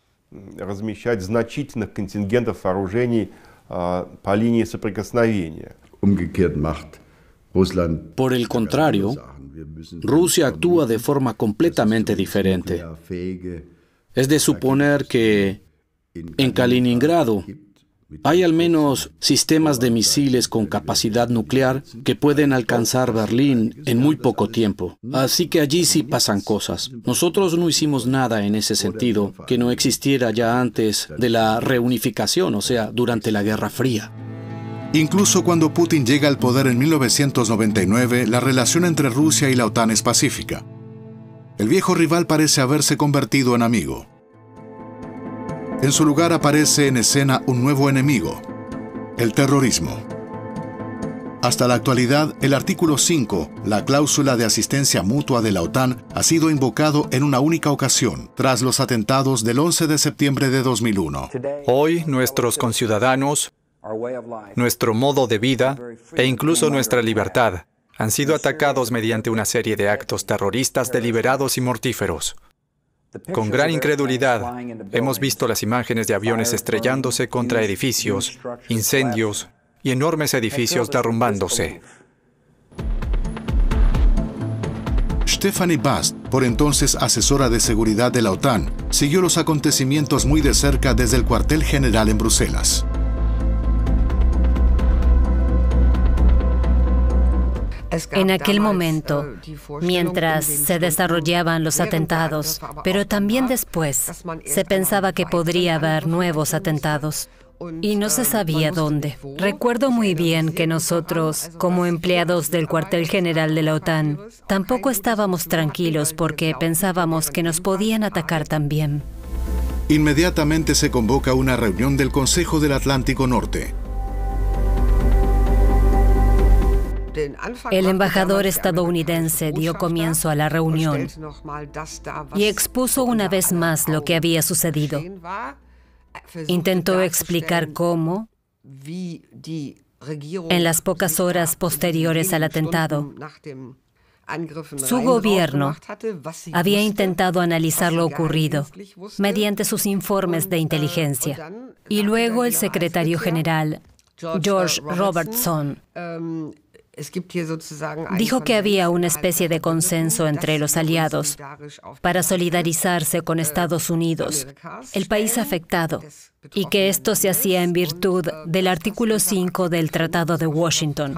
Por el contrario, Rusia actúa de forma completamente diferente. Es de suponer que en Kaliningrado hay al menos sistemas de misiles con capacidad nuclear que pueden alcanzar Berlín en muy poco tiempo. Así que allí sí pasan cosas. Nosotros no hicimos nada en ese sentido que no existiera ya antes de la reunificación, o sea, durante la Guerra Fría. Incluso cuando Putin llega al poder en 1999, la relación entre Rusia y la OTAN es pacífica. El viejo rival parece haberse convertido en amigo. En su lugar aparece en escena un nuevo enemigo, el terrorismo. Hasta la actualidad, el artículo 5, la cláusula de asistencia mutua de la OTAN, ha sido invocado en una única ocasión, tras los atentados del 11 de septiembre de 2001. Hoy, nuestros conciudadanos, nuestro modo de vida e incluso nuestra libertad han sido atacados mediante una serie de actos terroristas deliberados y mortíferos. Con gran incredulidad, hemos visto las imágenes de aviones estrellándose contra edificios, incendios y enormes edificios derrumbándose. Stephanie Bast, por entonces asesora de seguridad de la OTAN, siguió los acontecimientos muy de cerca desde el cuartel general en Bruselas. En aquel momento, mientras se desarrollaban los atentados, pero también después, se pensaba que podría haber nuevos atentados y no se sabía dónde. Recuerdo muy bien que nosotros, como empleados del cuartel general de la OTAN, tampoco estábamos tranquilos porque pensábamos que nos podían atacar también. Inmediatamente se convoca una reunión del Consejo del Atlántico Norte. El embajador estadounidense dio comienzo a la reunión y expuso una vez más lo que había sucedido. Intentó explicar cómo, en las pocas horas posteriores al atentado, su gobierno había intentado analizar lo ocurrido mediante sus informes de inteligencia. Y luego el secretario general, George Robertson, dijo que había una especie de consenso entre los aliados para solidarizarse con Estados Unidos, el país afectado, y que esto se hacía en virtud del artículo 5 del Tratado de Washington.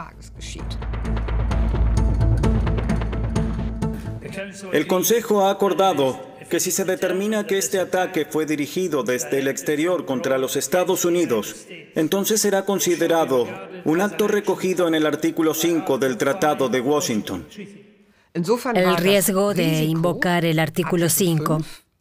El Consejo ha acordado que si se determina que este ataque fue dirigido desde el exterior contra los Estados Unidos, entonces será considerado un acto recogido en el artículo 5 del Tratado de Washington. El riesgo de invocar el artículo 5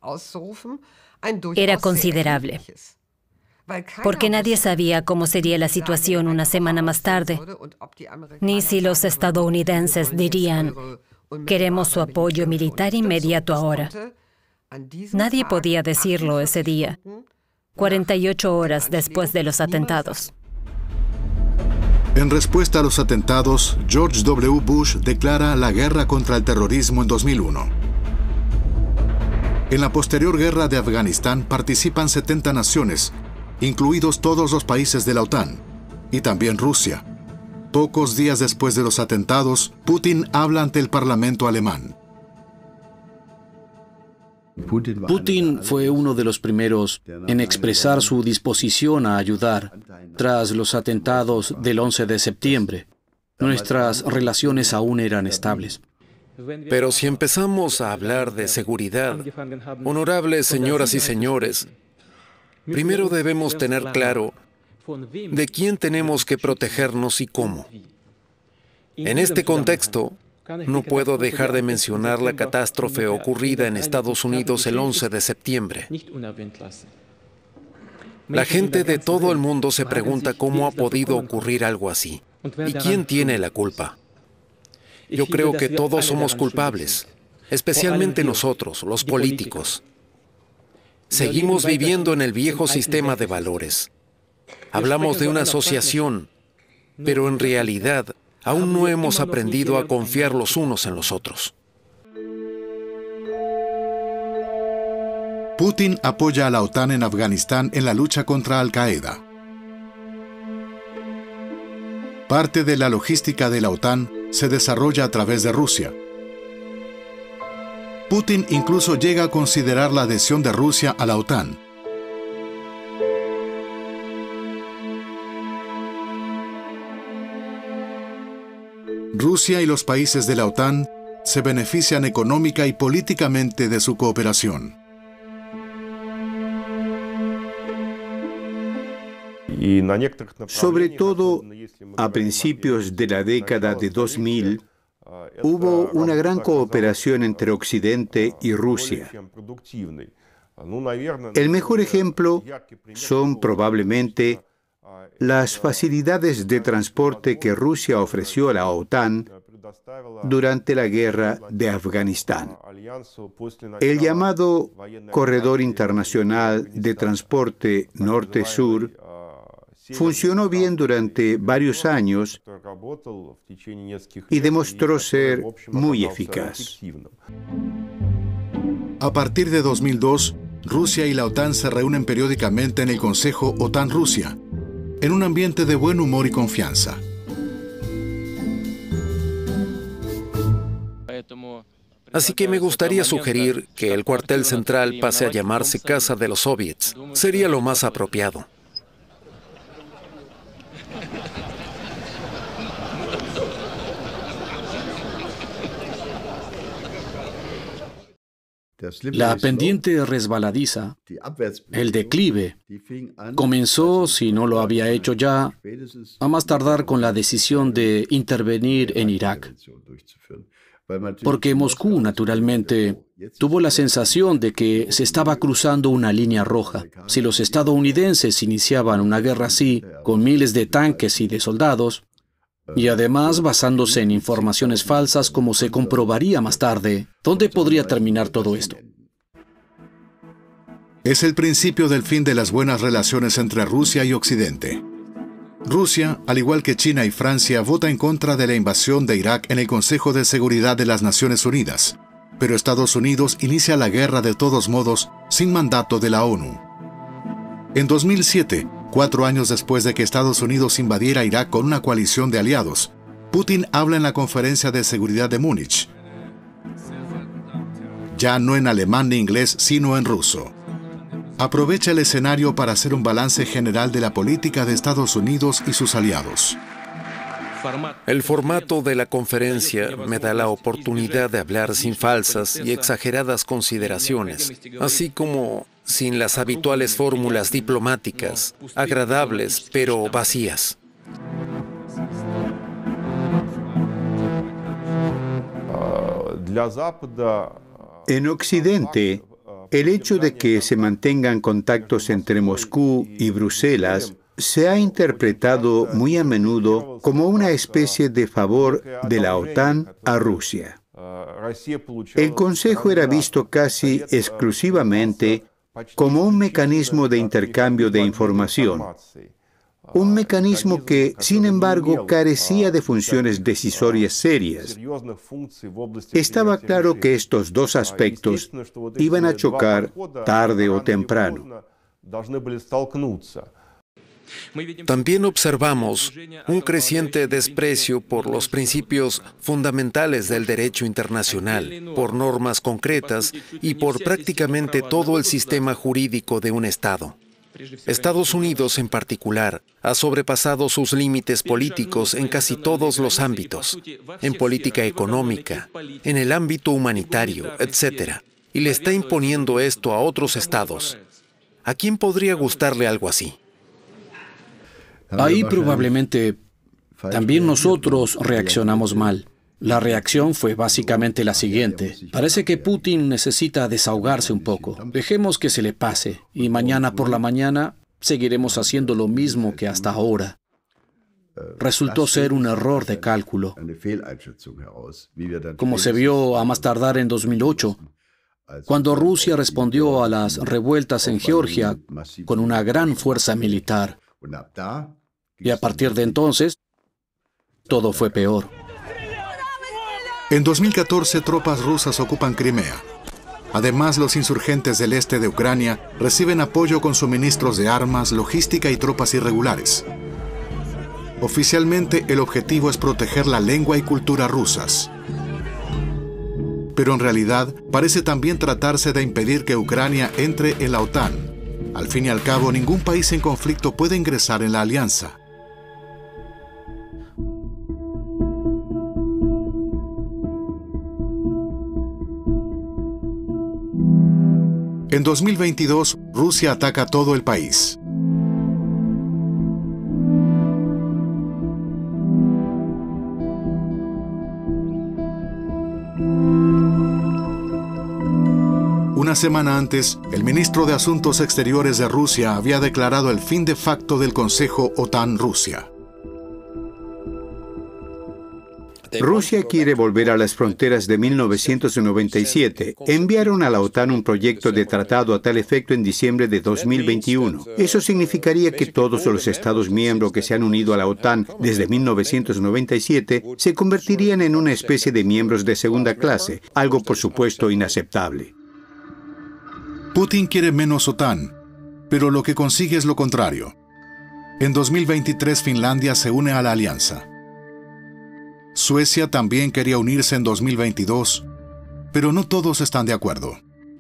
era considerable, porque nadie sabía cómo sería la situación una semana más tarde, ni si los estadounidenses dirían: queremos su apoyo militar inmediato ahora. Nadie podía decirlo ese día, 48 horas después de los atentados. En respuesta a los atentados, George W. Bush declara la guerra contra el terrorismo en 2001. En la posterior guerra de Afganistán participan 70 naciones, incluidos todos los países de la OTAN, y también Rusia. Pocos días después de los atentados, Putin habla ante el Parlamento alemán. Putin fue uno de los primeros en expresar su disposición a ayudar tras los atentados del 11 de septiembre. Nuestras relaciones aún eran estables. Pero si empezamos a hablar de seguridad, honorables señoras y señores, primero debemos tener claro de quién tenemos que protegernos y cómo. En este contexto, no puedo dejar de mencionar la catástrofe ocurrida en Estados Unidos el 11 de septiembre. La gente de todo el mundo se pregunta cómo ha podido ocurrir algo así. ¿Y quién tiene la culpa? Yo creo que todos somos culpables, especialmente nosotros, los políticos. Seguimos viviendo en el viejo sistema de valores. Hablamos de una asociación, pero en realidad aún no hemos aprendido a confiar los unos en los otros. Putin apoya a la OTAN en Afganistán en la lucha contra Al-Qaeda. Parte de la logística de la OTAN se desarrolla a través de Rusia. Putin incluso llega a considerar la adhesión de Rusia a la OTAN. Rusia y los países de la OTAN se benefician económica y políticamente de su cooperación. Sobre todo, a principios de la década de 2000, hubo una gran cooperación entre Occidente y Rusia. El mejor ejemplo son probablemente las facilidades de transporte que Rusia ofreció a la OTAN durante la guerra de Afganistán. El llamado Corredor Internacional de Transporte Norte-Sur funcionó bien durante varios años y demostró ser muy eficaz. A partir de 2002, Rusia y la OTAN se reúnen periódicamente en el Consejo OTAN-Rusia, en un ambiente de buen humor y confianza. Así que me gustaría sugerir que el cuartel central pase a llamarse Casa de los Soviets. Sería lo más apropiado. La pendiente resbaladiza, el declive, comenzó, si no lo había hecho ya, a más tardar con la decisión de intervenir en Irak. Porque Moscú, naturalmente, tuvo la sensación de que se estaba cruzando una línea roja. Si los estadounidenses iniciaban una guerra así, con miles de tanques y de soldados, y además basándose en informaciones falsas como se comprobaría más tarde, ¿dónde podría terminar todo esto? Es el principio del fin de las buenas relaciones entre Rusia y Occidente. Rusia, al igual que China y Francia, vota en contra de la invasión de Irak en el Consejo de Seguridad de las Naciones Unidas, pero Estados Unidos inicia la guerra de todos modos sin mandato de la ONU. En 2007, 4 años después de que Estados Unidos invadiera Irak con una coalición de aliados, Putin habla en la Conferencia de Seguridad de Múnich, ya no en alemán ni inglés, sino en ruso. Aprovecha el escenario para hacer un balance general de la política de Estados Unidos y sus aliados. El formato de la conferencia me da la oportunidad de hablar sin falsas y exageradas consideraciones, así como sin las habituales fórmulas diplomáticas, agradables pero vacías. En Occidente, el hecho de que se mantengan contactos entre Moscú y Bruselas se ha interpretado muy a menudo como una especie de favor de la OTAN a Rusia. El Consejo era visto casi exclusivamente como un mecanismo de intercambio de información, un mecanismo que, sin embargo, carecía de funciones decisorias serias. Estaba claro que estos dos aspectos iban a chocar tarde o temprano. También observamos un creciente desprecio por los principios fundamentales del derecho internacional, por normas concretas y por prácticamente todo el sistema jurídico de un Estado. Estados Unidos, en particular, ha sobrepasado sus límites políticos en casi todos los ámbitos, en política económica, en el ámbito humanitario, etc., y le está imponiendo esto a otros estados. ¿A quién podría gustarle algo así? Ahí probablemente también nosotros reaccionamos mal. La reacción fue básicamente la siguiente. Parece que Putin necesita desahogarse un poco. Dejemos que se le pase y mañana por la mañana seguiremos haciendo lo mismo que hasta ahora. Resultó ser un error de cálculo. Como se vio a más tardar en 2008, cuando Rusia respondió a las revueltas en Georgia con una gran fuerza militar. Y a partir de entonces, todo fue peor. En 2014, tropas rusas ocupan Crimea. Además, los insurgentes del este de Ucrania reciben apoyo con suministros de armas, logística y tropas irregulares. Oficialmente, el objetivo es proteger la lengua y cultura rusas. Pero en realidad, parece también tratarse de impedir que Ucrania entre en la OTAN. Al fin y al cabo, ningún país en conflicto puede ingresar en la alianza. En 2022, Rusia ataca todo el país. Una semana antes, el ministro de Asuntos Exteriores de Rusia había declarado el fin de facto del Consejo OTAN-Rusia. Rusia quiere volver a las fronteras de 1997. Enviaron a la OTAN un proyecto de tratado a tal efecto en diciembre de 2021. Eso significaría que todos los Estados miembros que se han unido a la OTAN desde 1997 se convertirían en una especie de miembros de segunda clase, algo por supuesto inaceptable. Putin quiere menos OTAN, pero lo que consigue es lo contrario. En 2023, Finlandia se une a la alianza. Suecia también quería unirse en 2022, pero no todos están de acuerdo.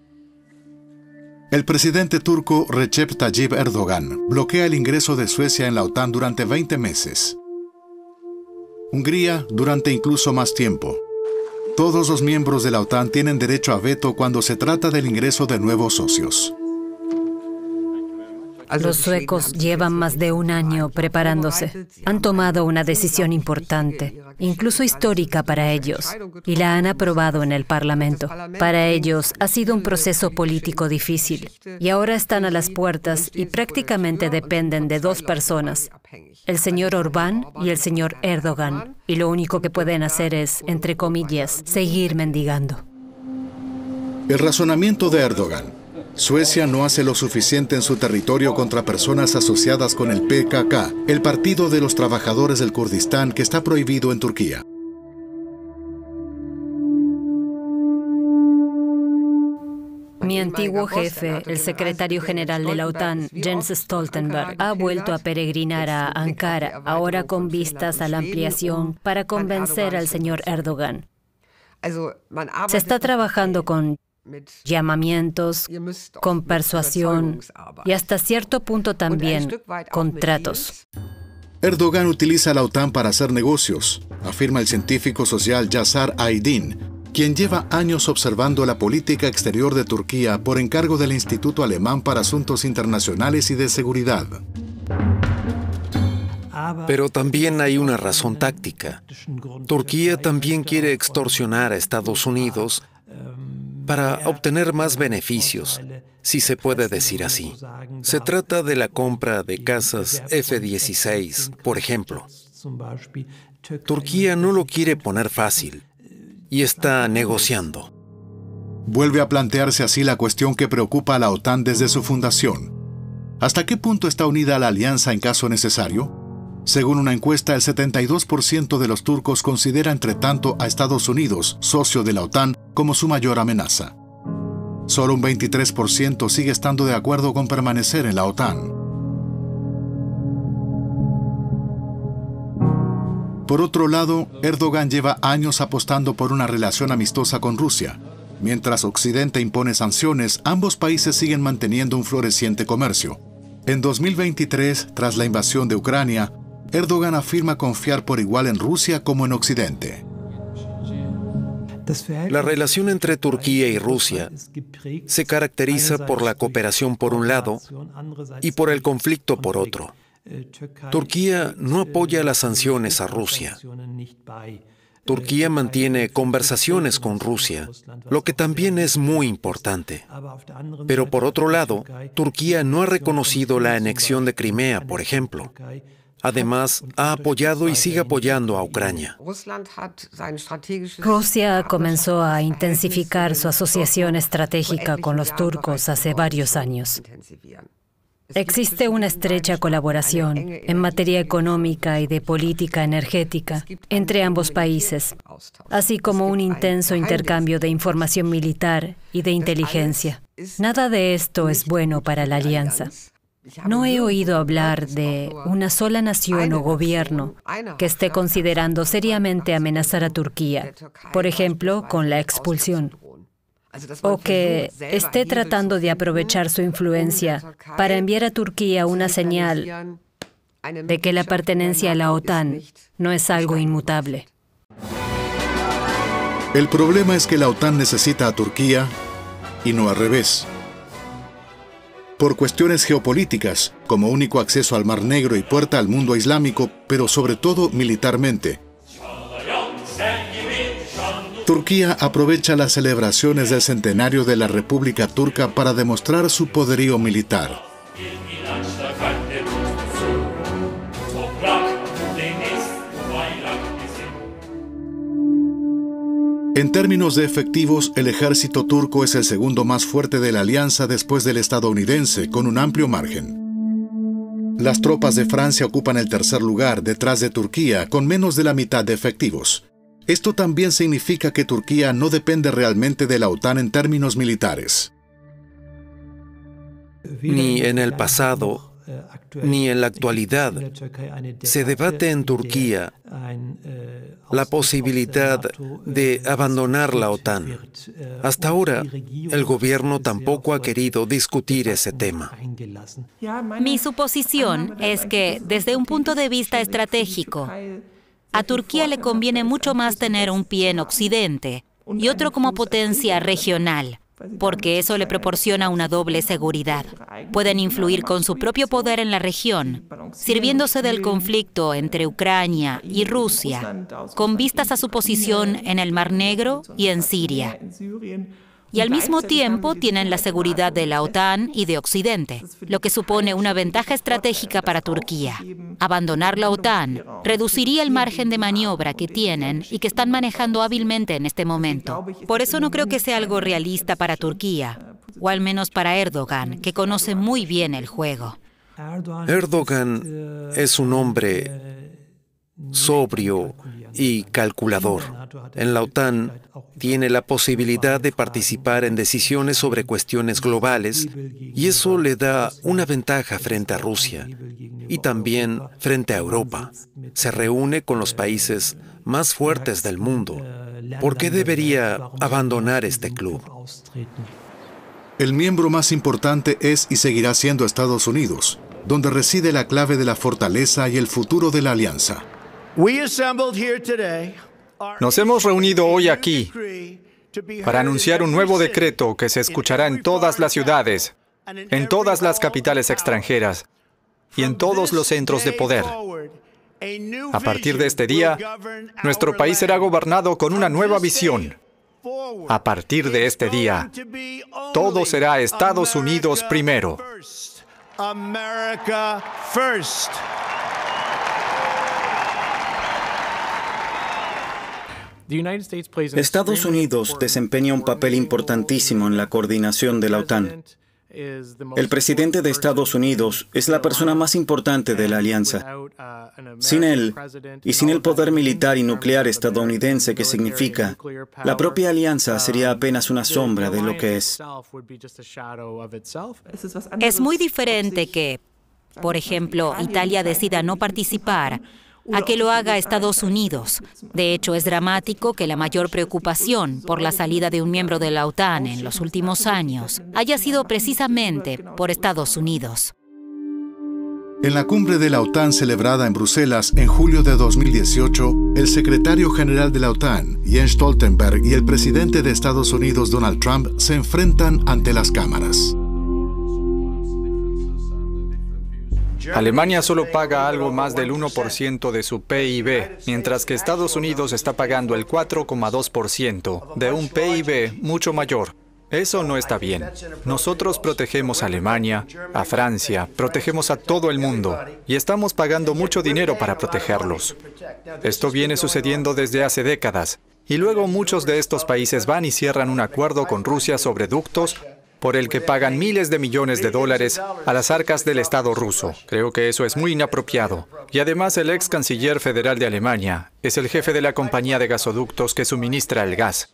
El presidente turco Recep Tayyip Erdogan bloquea el ingreso de Suecia en la OTAN durante 20 meses. Hungría durante incluso más tiempo. Todos los miembros de la OTAN tienen derecho a veto cuando se trata del ingreso de nuevos socios. Los suecos llevan más de un año preparándose. Han tomado una decisión importante, incluso histórica para ellos, y la han aprobado en el Parlamento. Para ellos ha sido un proceso político difícil, y ahora están a las puertas y prácticamente dependen de dos personas, el señor Orbán y el señor Erdogan, y lo único que pueden hacer es, entre comillas, seguir mendigando. El razonamiento de Erdogan: Suecia no hace lo suficiente en su territorio contra personas asociadas con el PKK, el Partido de los Trabajadores del Kurdistán, que está prohibido en Turquía. Mi antiguo jefe, el secretario general de la OTAN, Jens Stoltenberg, ha vuelto a peregrinar a Ankara, ahora con vistas a la ampliación, para convencer al señor Erdogan. Se está trabajando con llamamientos, con persuasión y hasta cierto punto también con tratos. Erdogan utiliza la OTAN para hacer negocios, afirma el científico social Yasar Aydin, quien lleva años observando la política exterior de Turquía por encargo del Instituto Alemán para Asuntos Internacionales y de Seguridad. Pero también hay una razón táctica. Turquía también quiere extorsionar a Estados Unidos para obtener más beneficios, si se puede decir así. Se trata de la compra de cazas F-16, por ejemplo. Turquía no lo quiere poner fácil y está negociando. Vuelve a plantearse así la cuestión que preocupa a la OTAN desde su fundación. ¿Hasta qué punto está unida a la alianza en caso necesario? Según una encuesta, el 72% de los turcos considera entre tanto a Estados Unidos, socio de la OTAN, como su mayor amenaza. Solo un 23% sigue estando de acuerdo con permanecer en la OTAN. Por otro lado, Erdogan lleva años apostando por una relación amistosa con Rusia. Mientras Occidente impone sanciones, ambos países siguen manteniendo un floreciente comercio. En 2023, tras la invasión de Ucrania, Erdogan afirma confiar por igual en Rusia como en Occidente. La relación entre Turquía y Rusia se caracteriza por la cooperación por un lado y por el conflicto por otro. Turquía no apoya las sanciones a Rusia. Turquía mantiene conversaciones con Rusia, lo que también es muy importante. Pero por otro lado, Turquía no ha reconocido la anexión de Crimea, por ejemplo. Además, ha apoyado y sigue apoyando a Ucrania. Rusia comenzó a intensificar su asociación estratégica con los turcos hace varios años. Existe una estrecha colaboración en materia económica y de política energética entre ambos países, así como un intenso intercambio de información militar y de inteligencia. Nada de esto es bueno para la alianza. No he oído hablar de una sola nación o gobierno que esté considerando seriamente amenazar a Turquía, por ejemplo, con la expulsión, o que esté tratando de aprovechar su influencia para enviar a Turquía una señal de que la pertenencia a la OTAN no es algo inmutable. El problema es que la OTAN necesita a Turquía y no al revés. Por cuestiones geopolíticas, como único acceso al Mar Negro y puerta al mundo islámico, pero sobre todo militarmente. Turquía aprovecha las celebraciones del centenario de la República Turca para demostrar su poderío militar. En términos de efectivos, el ejército turco es el segundo más fuerte de la alianza después del estadounidense, con un amplio margen. Las tropas de Francia ocupan el tercer lugar, detrás de Turquía, con menos de la mitad de efectivos. Esto también significa que Turquía no depende realmente de la OTAN en términos militares. Ni en el pasado, ni en la actualidad, se debate en Turquía la posibilidad de abandonar la OTAN. Hasta ahora, el gobierno tampoco ha querido discutir ese tema. Mi suposición es que, desde un punto de vista estratégico, a Turquía le conviene mucho más tener un pie en Occidente y otro como potencia regional, porque eso le proporciona una doble seguridad. Pueden influir con su propio poder en la región, sirviéndose del conflicto entre Ucrania y Rusia, con vistas a su posición en el Mar Negro y en Siria. Y al mismo tiempo tienen la seguridad de la OTAN y de Occidente, lo que supone una ventaja estratégica para Turquía. Abandonar la OTAN reduciría el margen de maniobra que tienen y que están manejando hábilmente en este momento. Por eso no creo que sea algo realista para Turquía, o al menos para Erdogan, que conoce muy bien el juego. Erdogan es un hombre sobrio y calculador. En la OTAN tiene la posibilidad de participar en decisiones sobre cuestiones globales y eso le da una ventaja frente a Rusia y también frente a Europa. Se reúne con los países más fuertes del mundo. ¿Por qué debería abandonar este club? El miembro más importante es y seguirá siendo Estados Unidos, donde reside la clave de la fortaleza y el futuro de la alianza. Nos hemos reunido hoy aquí para anunciar un nuevo decreto que se escuchará en todas las ciudades, en todas las capitales extranjeras y en todos los centros de poder. A partir de este día, nuestro país será gobernado con una nueva visión. A partir de este día, todo será Estados Unidos primero. Estados Unidos desempeña un papel importantísimo en la coordinación de la OTAN. El presidente de Estados Unidos es la persona más importante de la alianza. Sin él, y sin el poder militar y nuclear estadounidense que significa, la propia alianza sería apenas una sombra de lo que es. Es muy diferente que, por ejemplo, Italia decida no participar a que lo haga Estados Unidos. De hecho, es dramático que la mayor preocupación por la salida de un miembro de la OTAN en los últimos años haya sido precisamente por Estados Unidos. En la cumbre de la OTAN celebrada en Bruselas en julio de 2018, el secretario general de la OTAN, Jens Stoltenberg, y el presidente de Estados Unidos, Donald Trump, se enfrentan ante las cámaras. Alemania solo paga algo más del 1% de su PIB, mientras que Estados Unidos está pagando el 4,2% de un PIB mucho mayor. Eso no está bien. Nosotros protegemos a Alemania, a Francia, protegemos a todo el mundo y estamos pagando mucho dinero para protegerlos. Esto viene sucediendo desde hace décadas y luego muchos de estos países van y cierran un acuerdo con Rusia sobre ductos por el que pagan miles de millones de dólares a las arcas del Estado ruso. Creo que eso es muy inapropiado. Y además el ex canciller federal de Alemania es el jefe de la compañía de gasoductos que suministra el gas.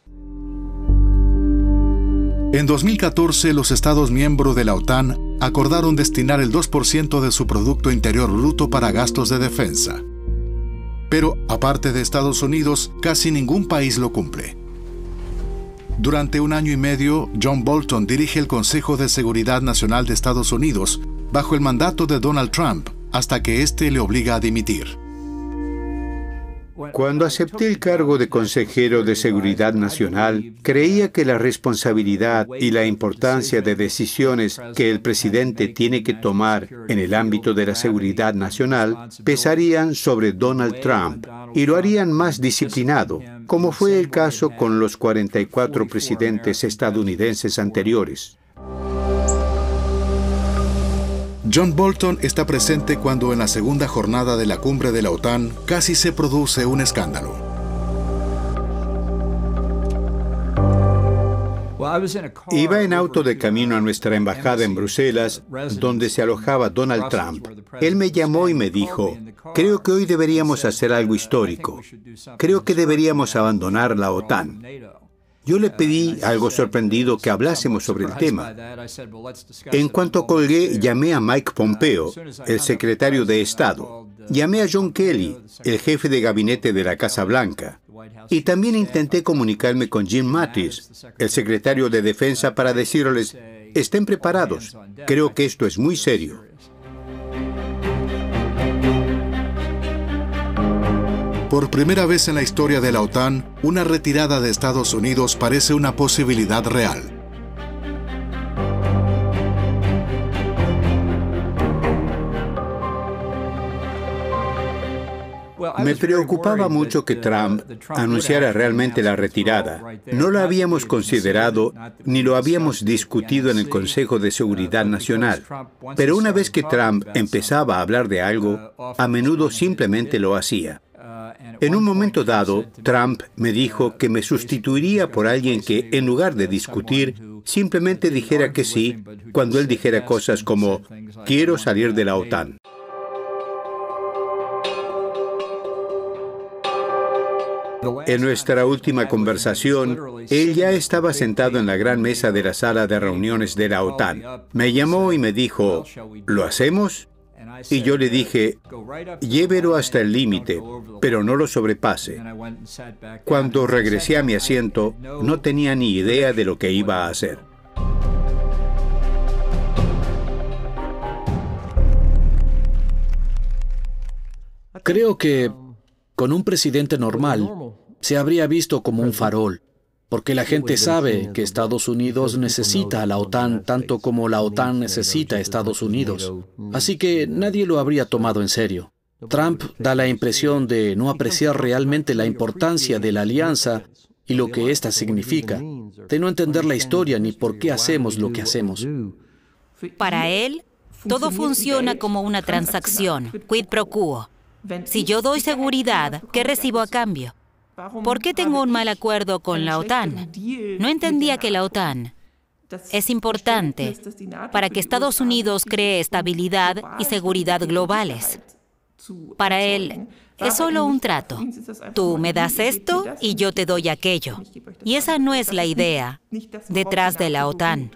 En 2014, los Estados miembros de la OTAN acordaron destinar el 2% de su Producto Interior Bruto para gastos de defensa. Pero, aparte de Estados Unidos, casi ningún país lo cumple. Durante 1 año y medio, John Bolton dirige el Consejo de Seguridad Nacional de Estados Unidos bajo el mandato de Donald Trump, hasta que éste le obliga a dimitir. Cuando acepté el cargo de consejero de Seguridad Nacional, creía que la responsabilidad y la importancia de decisiones que el presidente tiene que tomar en el ámbito de la seguridad nacional pesarían sobre Donald Trump y lo harían más disciplinado, como fue el caso con los 44 presidentes estadounidenses anteriores. John Bolton está presente cuando en la segunda jornada de la cumbre de la OTAN casi se produce un escándalo. Iba en auto de camino a nuestra embajada en Bruselas, donde se alojaba Donald Trump. Él me llamó y me dijo, creo que hoy deberíamos hacer algo histórico. Creo que deberíamos abandonar la OTAN. Yo le pedí, algo sorprendido, que hablásemos sobre el tema. En cuanto colgué, llamé a Mike Pompeo, el secretario de Estado. Llamé a John Kelly, el jefe de gabinete de la Casa Blanca. Y también intenté comunicarme con Jim Mattis, el secretario de Defensa, para decirles, estén preparados, creo que esto es muy serio. Por primera vez en la historia de la OTAN, una retirada de Estados Unidos parece una posibilidad real. Me preocupaba mucho que Trump anunciara realmente la retirada. No lo habíamos considerado ni lo habíamos discutido en el Consejo de Seguridad Nacional. Pero una vez que Trump empezaba a hablar de algo, a menudo simplemente lo hacía. En un momento dado, Trump me dijo que me sustituiría por alguien que, en lugar de discutir, simplemente dijera que sí cuando él dijera cosas como, quiero salir de la OTAN. En nuestra última conversación, él ya estaba sentado en la gran mesa de la sala de reuniones de la OTAN. Me llamó y me dijo, ¿lo hacemos? Y yo le dije, llévelo hasta el límite, pero no lo sobrepase. Cuando regresé a mi asiento, no tenía ni idea de lo que iba a hacer. Creo que con un presidente normal se habría visto como un farol, porque la gente sabe que Estados Unidos necesita a la OTAN tanto como la OTAN necesita a Estados Unidos. Así que nadie lo habría tomado en serio. Trump da la impresión de no apreciar realmente la importancia de la alianza y lo que ésta significa, de no entender la historia ni por qué hacemos lo que hacemos. Para él, todo funciona como una transacción, quid pro quo. Si yo doy seguridad, ¿qué recibo a cambio? ¿Por qué tengo un mal acuerdo con la OTAN? No entendía que la OTAN es importante para que Estados Unidos cree estabilidad y seguridad globales. Para él, es solo un trato. Tú me das esto y yo te doy aquello. Y esa no es la idea detrás de la OTAN.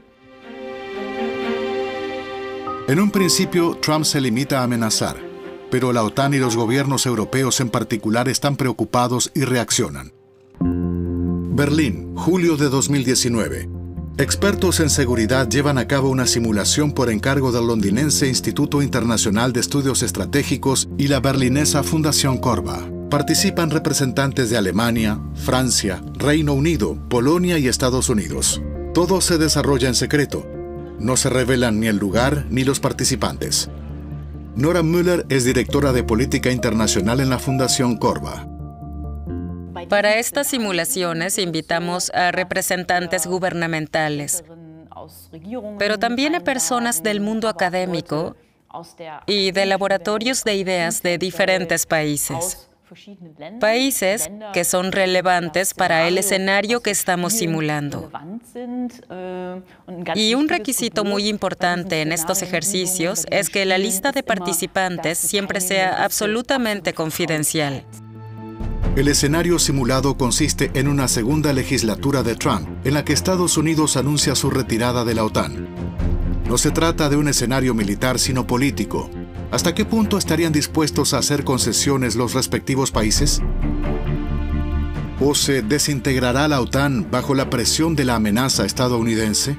En un principio, Trump se limita a amenazar, pero la OTAN y los gobiernos europeos en particular están preocupados y reaccionan. Berlín, julio de 2019. Expertos en seguridad llevan a cabo una simulación por encargo del londinense Instituto Internacional de Estudios Estratégicos y la berlinesa Fundación Corva. Participan representantes de Alemania, Francia, Reino Unido, Polonia y Estados Unidos. Todo se desarrolla en secreto. No se revelan ni el lugar ni los participantes. Nora Müller es directora de Política Internacional en la Fundación Corva. Para estas simulaciones invitamos a representantes gubernamentales, pero también a personas del mundo académico y de laboratorios de ideas de diferentes países. Países que son relevantes para el escenario que estamos simulando. Y un requisito muy importante en estos ejercicios es que la lista de participantes siempre sea absolutamente confidencial. El escenario simulado consiste en una segunda legislatura de Trump, en la que Estados Unidos anuncia su retirada de la OTAN. No se trata de un escenario militar, sino político. ¿Hasta qué punto estarían dispuestos a hacer concesiones los respectivos países? ¿O se desintegrará la OTAN bajo la presión de la amenaza estadounidense?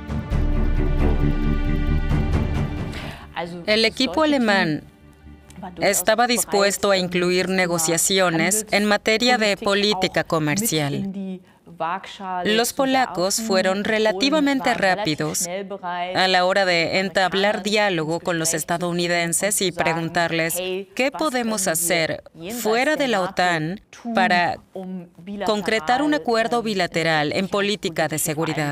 El equipo alemán estaba dispuesto a incluir negociaciones en materia de política comercial. Los polacos fueron relativamente rápidos a la hora de entablar diálogo con los estadounidenses y preguntarles qué podemos hacer fuera de la OTAN para concretar un acuerdo bilateral en política de seguridad.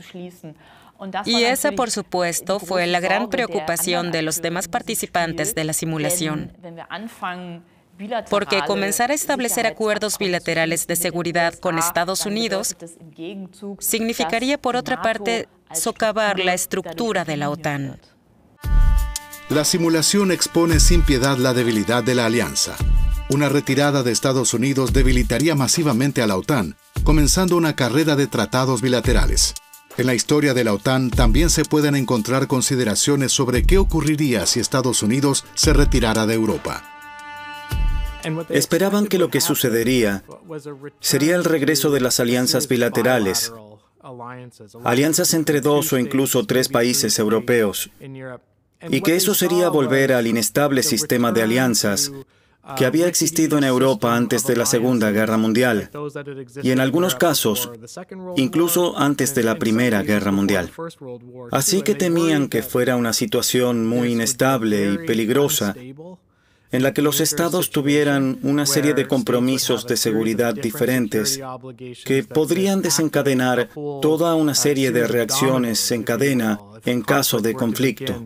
Y esa, por supuesto, fue la gran preocupación de los demás participantes de la simulación. Porque comenzar a establecer acuerdos bilaterales de seguridad con Estados Unidos significaría, por otra parte, socavar la estructura de la OTAN. La simulación expone sin piedad la debilidad de la alianza. Una retirada de Estados Unidos debilitaría masivamente a la OTAN, comenzando una carrera de tratados bilaterales. En la historia de la OTAN también se pueden encontrar consideraciones sobre qué ocurriría si Estados Unidos se retirara de Europa. Esperaban que lo que sucedería sería el regreso de las alianzas bilaterales, alianzas entre 2 o incluso 3 países europeos, y que eso sería volver al inestable sistema de alianzas que había existido en Europa antes de la Segunda Guerra Mundial, y en algunos casos, incluso antes de la Primera Guerra Mundial. Así que temían que fuera una situación muy inestable y peligrosa, en la que los estados tuvieran una serie de compromisos de seguridad diferentes que podrían desencadenar toda una serie de reacciones en cadena en caso de conflicto.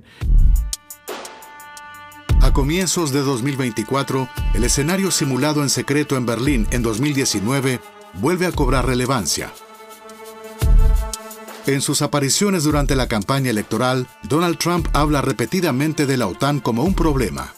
A comienzos de 2024, el escenario simulado en secreto en Berlín en 2019 vuelve a cobrar relevancia. En sus apariciones durante la campaña electoral, Donald Trump habla repetidamente de la OTAN como un problema.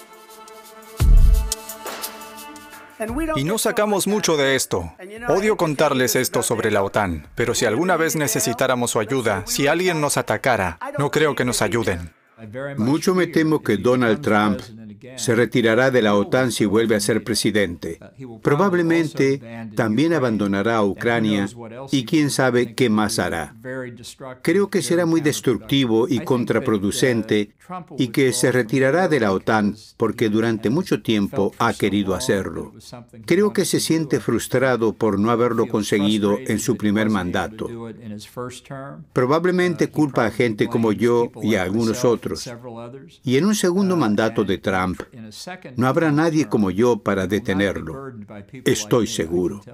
Y no sacamos mucho de esto. Odio contarles esto sobre la OTAN, pero si alguna vez necesitáramos su ayuda, si alguien nos atacara, no creo que nos ayuden. Mucho me temo que Donald Trump se retirará de la OTAN si vuelve a ser presidente. Probablemente también abandonará a Ucrania y quién sabe qué más hará. Creo que será muy destructivo y contraproducente y que se retirará de la OTAN porque durante mucho tiempo ha querido hacerlo. Creo que se siente frustrado por no haberlo conseguido en su primer mandato. Probablemente culpa a gente como yo y a algunos otros. Y en un segundo mandato de Trump, no habrá nadie como yo para detenerlo. Estoy seguro.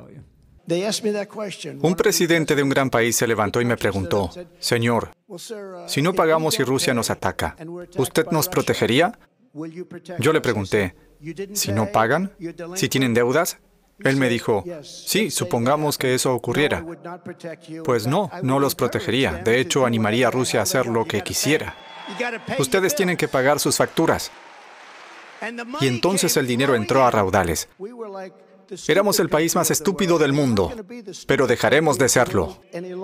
Un presidente de un gran país se levantó y me preguntó, «Señor, si no pagamos y Rusia nos ataca, ¿usted nos protegería?» Yo le pregunté, «¿Si no pagan? ¿Si tienen deudas?» Él me dijo, «Sí, supongamos que eso ocurriera». Pues no los protegería. De hecho, animaría a Rusia a hacer lo que quisiera. Ustedes tienen que pagar sus facturas. Y entonces el dinero entró a raudales. Éramos el país más estúpido del mundo, pero dejaremos de serlo.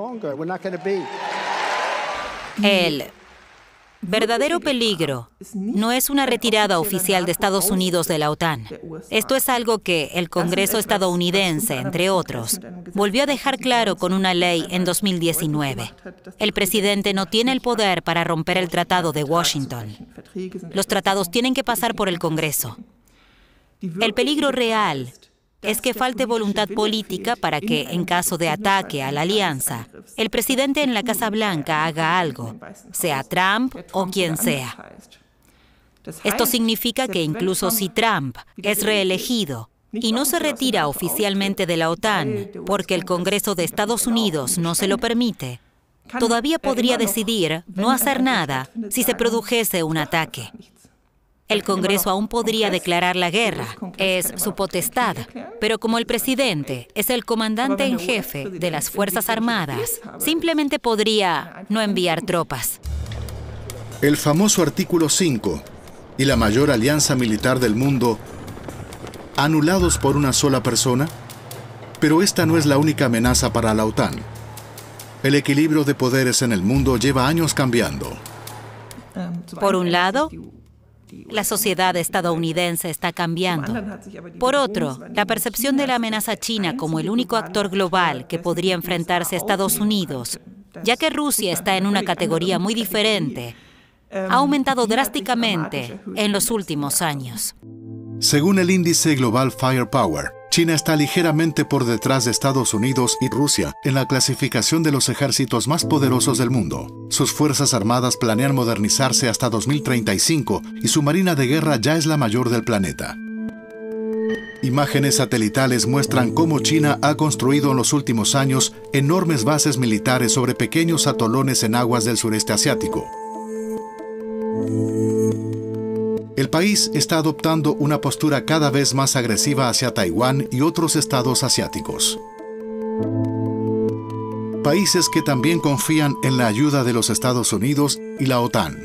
El verdadero peligro no es una retirada oficial de Estados Unidos de la OTAN. Esto es algo que el Congreso estadounidense, entre otros, volvió a dejar claro con una ley en 2019. El presidente no tiene el poder para romper el Tratado de Washington. Los tratados tienen que pasar por el Congreso. El peligro real es que falte voluntad política para que, en caso de ataque a la alianza, el presidente en la Casa Blanca haga algo, sea Trump o quien sea. Esto significa que incluso si Trump es reelegido y no se retira oficialmente de la OTAN porque el Congreso de Estados Unidos no se lo permite, todavía podría decidir no hacer nada si se produjese un ataque. El Congreso aún podría declarar la guerra, es su potestad, pero como el presidente es el comandante en jefe de las Fuerzas Armadas, simplemente podría no enviar tropas. El famoso artículo 5 y la mayor alianza militar del mundo, anulados por una sola persona, pero esta no es la única amenaza para la OTAN. El equilibrio de poderes en el mundo lleva años cambiando. Por un lado, la sociedad estadounidense está cambiando. Por otro, la percepción de la amenaza china como el único actor global que podría enfrentarse a Estados Unidos, ya que Rusia está en una categoría muy diferente, ha aumentado drásticamente en los últimos años. Según el índice Global Firepower, China está ligeramente por detrás de Estados Unidos y Rusia en la clasificación de los ejércitos más poderosos del mundo. Sus fuerzas armadas planean modernizarse hasta 2035 y su marina de guerra ya es la mayor del planeta. Imágenes satelitales muestran cómo China ha construido en los últimos años enormes bases militares sobre pequeños atolones en aguas del sureste asiático. El país está adoptando una postura cada vez más agresiva hacia Taiwán y otros estados asiáticos. Países que también confían en la ayuda de los Estados Unidos y la OTAN.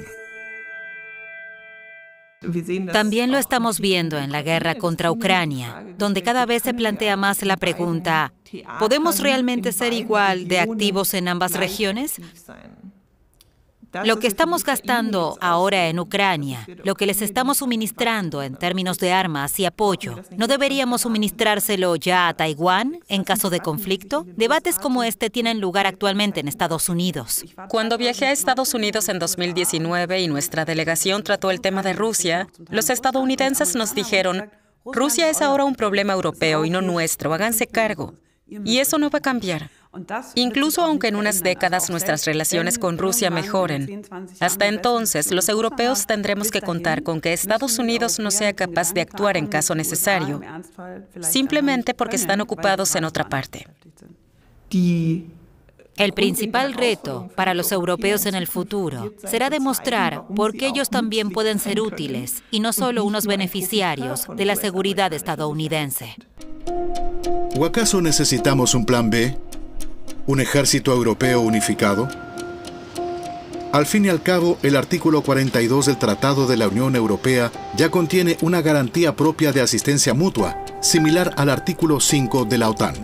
También lo estamos viendo en la guerra contra Ucrania, donde cada vez se plantea más la pregunta, ¿podemos realmente ser igual de activos en ambas regiones? Lo que estamos gastando ahora en Ucrania, lo que les estamos suministrando en términos de armas y apoyo, ¿no deberíamos suministrárselo ya a Taiwán en caso de conflicto? Debates como este tienen lugar actualmente en Estados Unidos. Cuando viajé a Estados Unidos en 2019 y nuestra delegación trató el tema de Rusia, los estadounidenses nos dijeron, Rusia es ahora un problema europeo y no nuestro, háganse cargo. Y eso no va a cambiar. Incluso aunque en unas décadas nuestras relaciones con Rusia mejoren, hasta entonces los europeos tendremos que contar con que Estados Unidos no sea capaz de actuar en caso necesario, simplemente porque están ocupados en otra parte. El principal reto para los europeos en el futuro será demostrar por qué ellos también pueden ser útiles y no solo unos beneficiarios de la seguridad estadounidense. ¿O acaso necesitamos un plan B? ¿Un ejército europeo unificado? Al fin y al cabo, el artículo 42 del Tratado de la Unión Europea ya contiene una garantía propia de asistencia mutua, similar al artículo 5 de la OTAN.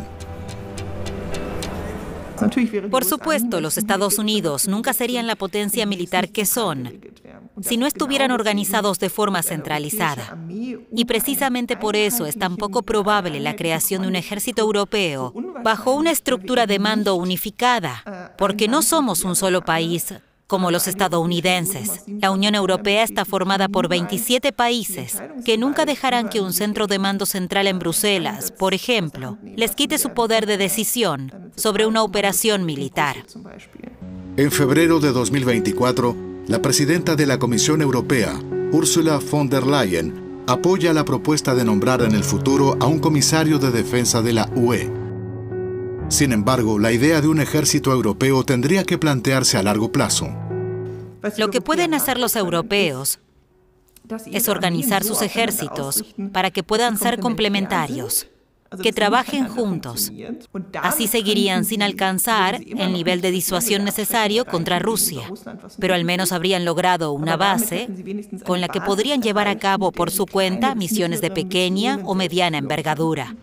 Por supuesto, los Estados Unidos nunca serían la potencia militar que son si no estuvieran organizados de forma centralizada. Y precisamente por eso es tan poco probable la creación de un ejército europeo bajo una estructura de mando unificada, porque no somos un solo país como los estadounidenses. La Unión Europea está formada por 27 países que nunca dejarán que un centro de mando central en Bruselas, por ejemplo, les quite su poder de decisión sobre una operación militar. En febrero de 2024, la presidenta de la Comisión Europea, Ursula von der Leyen, apoya la propuesta de nombrar en el futuro a un comisario de defensa de la UE. Sin embargo, la idea de un ejército europeo tendría que plantearse a largo plazo. Lo que pueden hacer los europeos es organizar sus ejércitos para que puedan ser complementarios, que trabajen juntos. Así seguirían sin alcanzar el nivel de disuasión necesario contra Rusia, pero al menos habrían logrado una base con la que podrían llevar a cabo por su cuenta misiones de pequeña o mediana envergadura.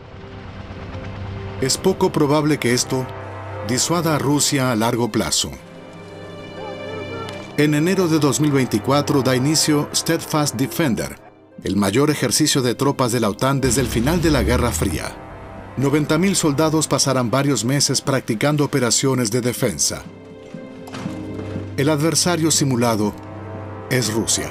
Es poco probable que esto disuada a Rusia a largo plazo. En enero de 2024 da inicio Steadfast Defender, el mayor ejercicio de tropas de la OTAN desde el final de la Guerra Fría. 90.000 soldados pasarán varios meses practicando operaciones de defensa. El adversario simulado es Rusia.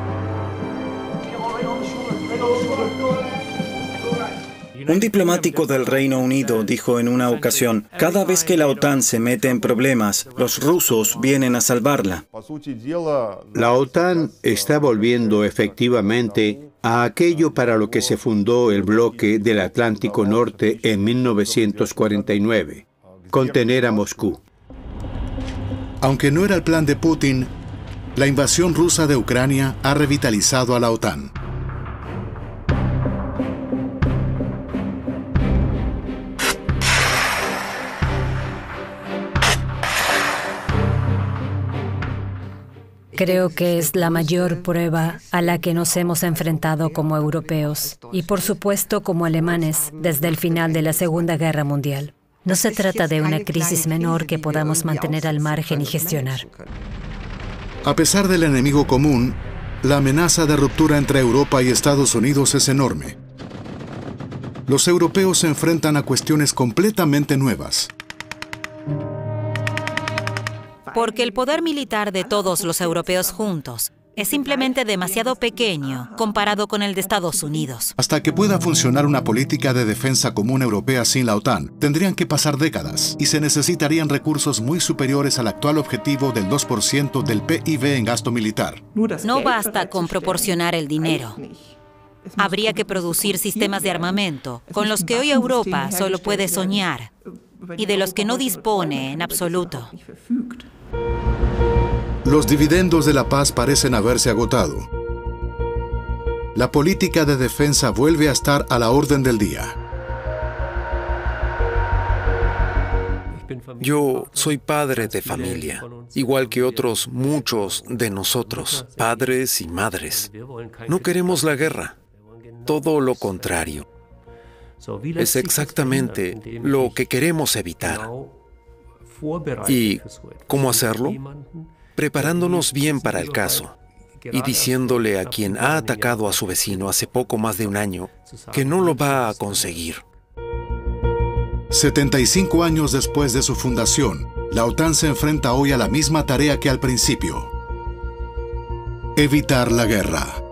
Un diplomático del Reino Unido dijo en una ocasión, cada vez que la OTAN se mete en problemas, los rusos vienen a salvarla. La OTAN está volviendo efectivamente a aquello para lo que se fundó el bloque del Atlántico Norte en 1949, contener a Moscú. Aunque no era el plan de Putin, la invasión rusa de Ucrania ha revitalizado a la OTAN. Creo que es la mayor prueba a la que nos hemos enfrentado como europeos y, por supuesto, como alemanes desde el final de la Segunda Guerra Mundial. No se trata de una crisis menor que podamos mantener al margen y gestionar. A pesar del enemigo común, la amenaza de ruptura entre Europa y Estados Unidos es enorme. Los europeos se enfrentan a cuestiones completamente nuevas. Porque el poder militar de todos los europeos juntos es simplemente demasiado pequeño comparado con el de Estados Unidos. Hasta que pueda funcionar una política de defensa común europea sin la OTAN, tendrían que pasar décadas y se necesitarían recursos muy superiores al actual objetivo del 2% del PIB en gasto militar. No basta con proporcionar el dinero. Habría que producir sistemas de armamento con los que hoy Europa solo puede soñar y de los que no dispone en absoluto. Los dividendos de la paz parecen haberse agotado. La política de defensa vuelve a estar a la orden del día. Yo soy padre de familia, igual que otros muchos de nosotros, padres y madres. No queremos la guerra, todo lo contrario. Es exactamente lo que queremos evitar. ¿Y cómo hacerlo? Preparándonos bien para el caso y diciéndole a quien ha atacado a su vecino hace poco más de un año que no lo va a conseguir. 75 años después de su fundación, la OTAN se enfrenta hoy a la misma tarea que al principio: evitar la guerra.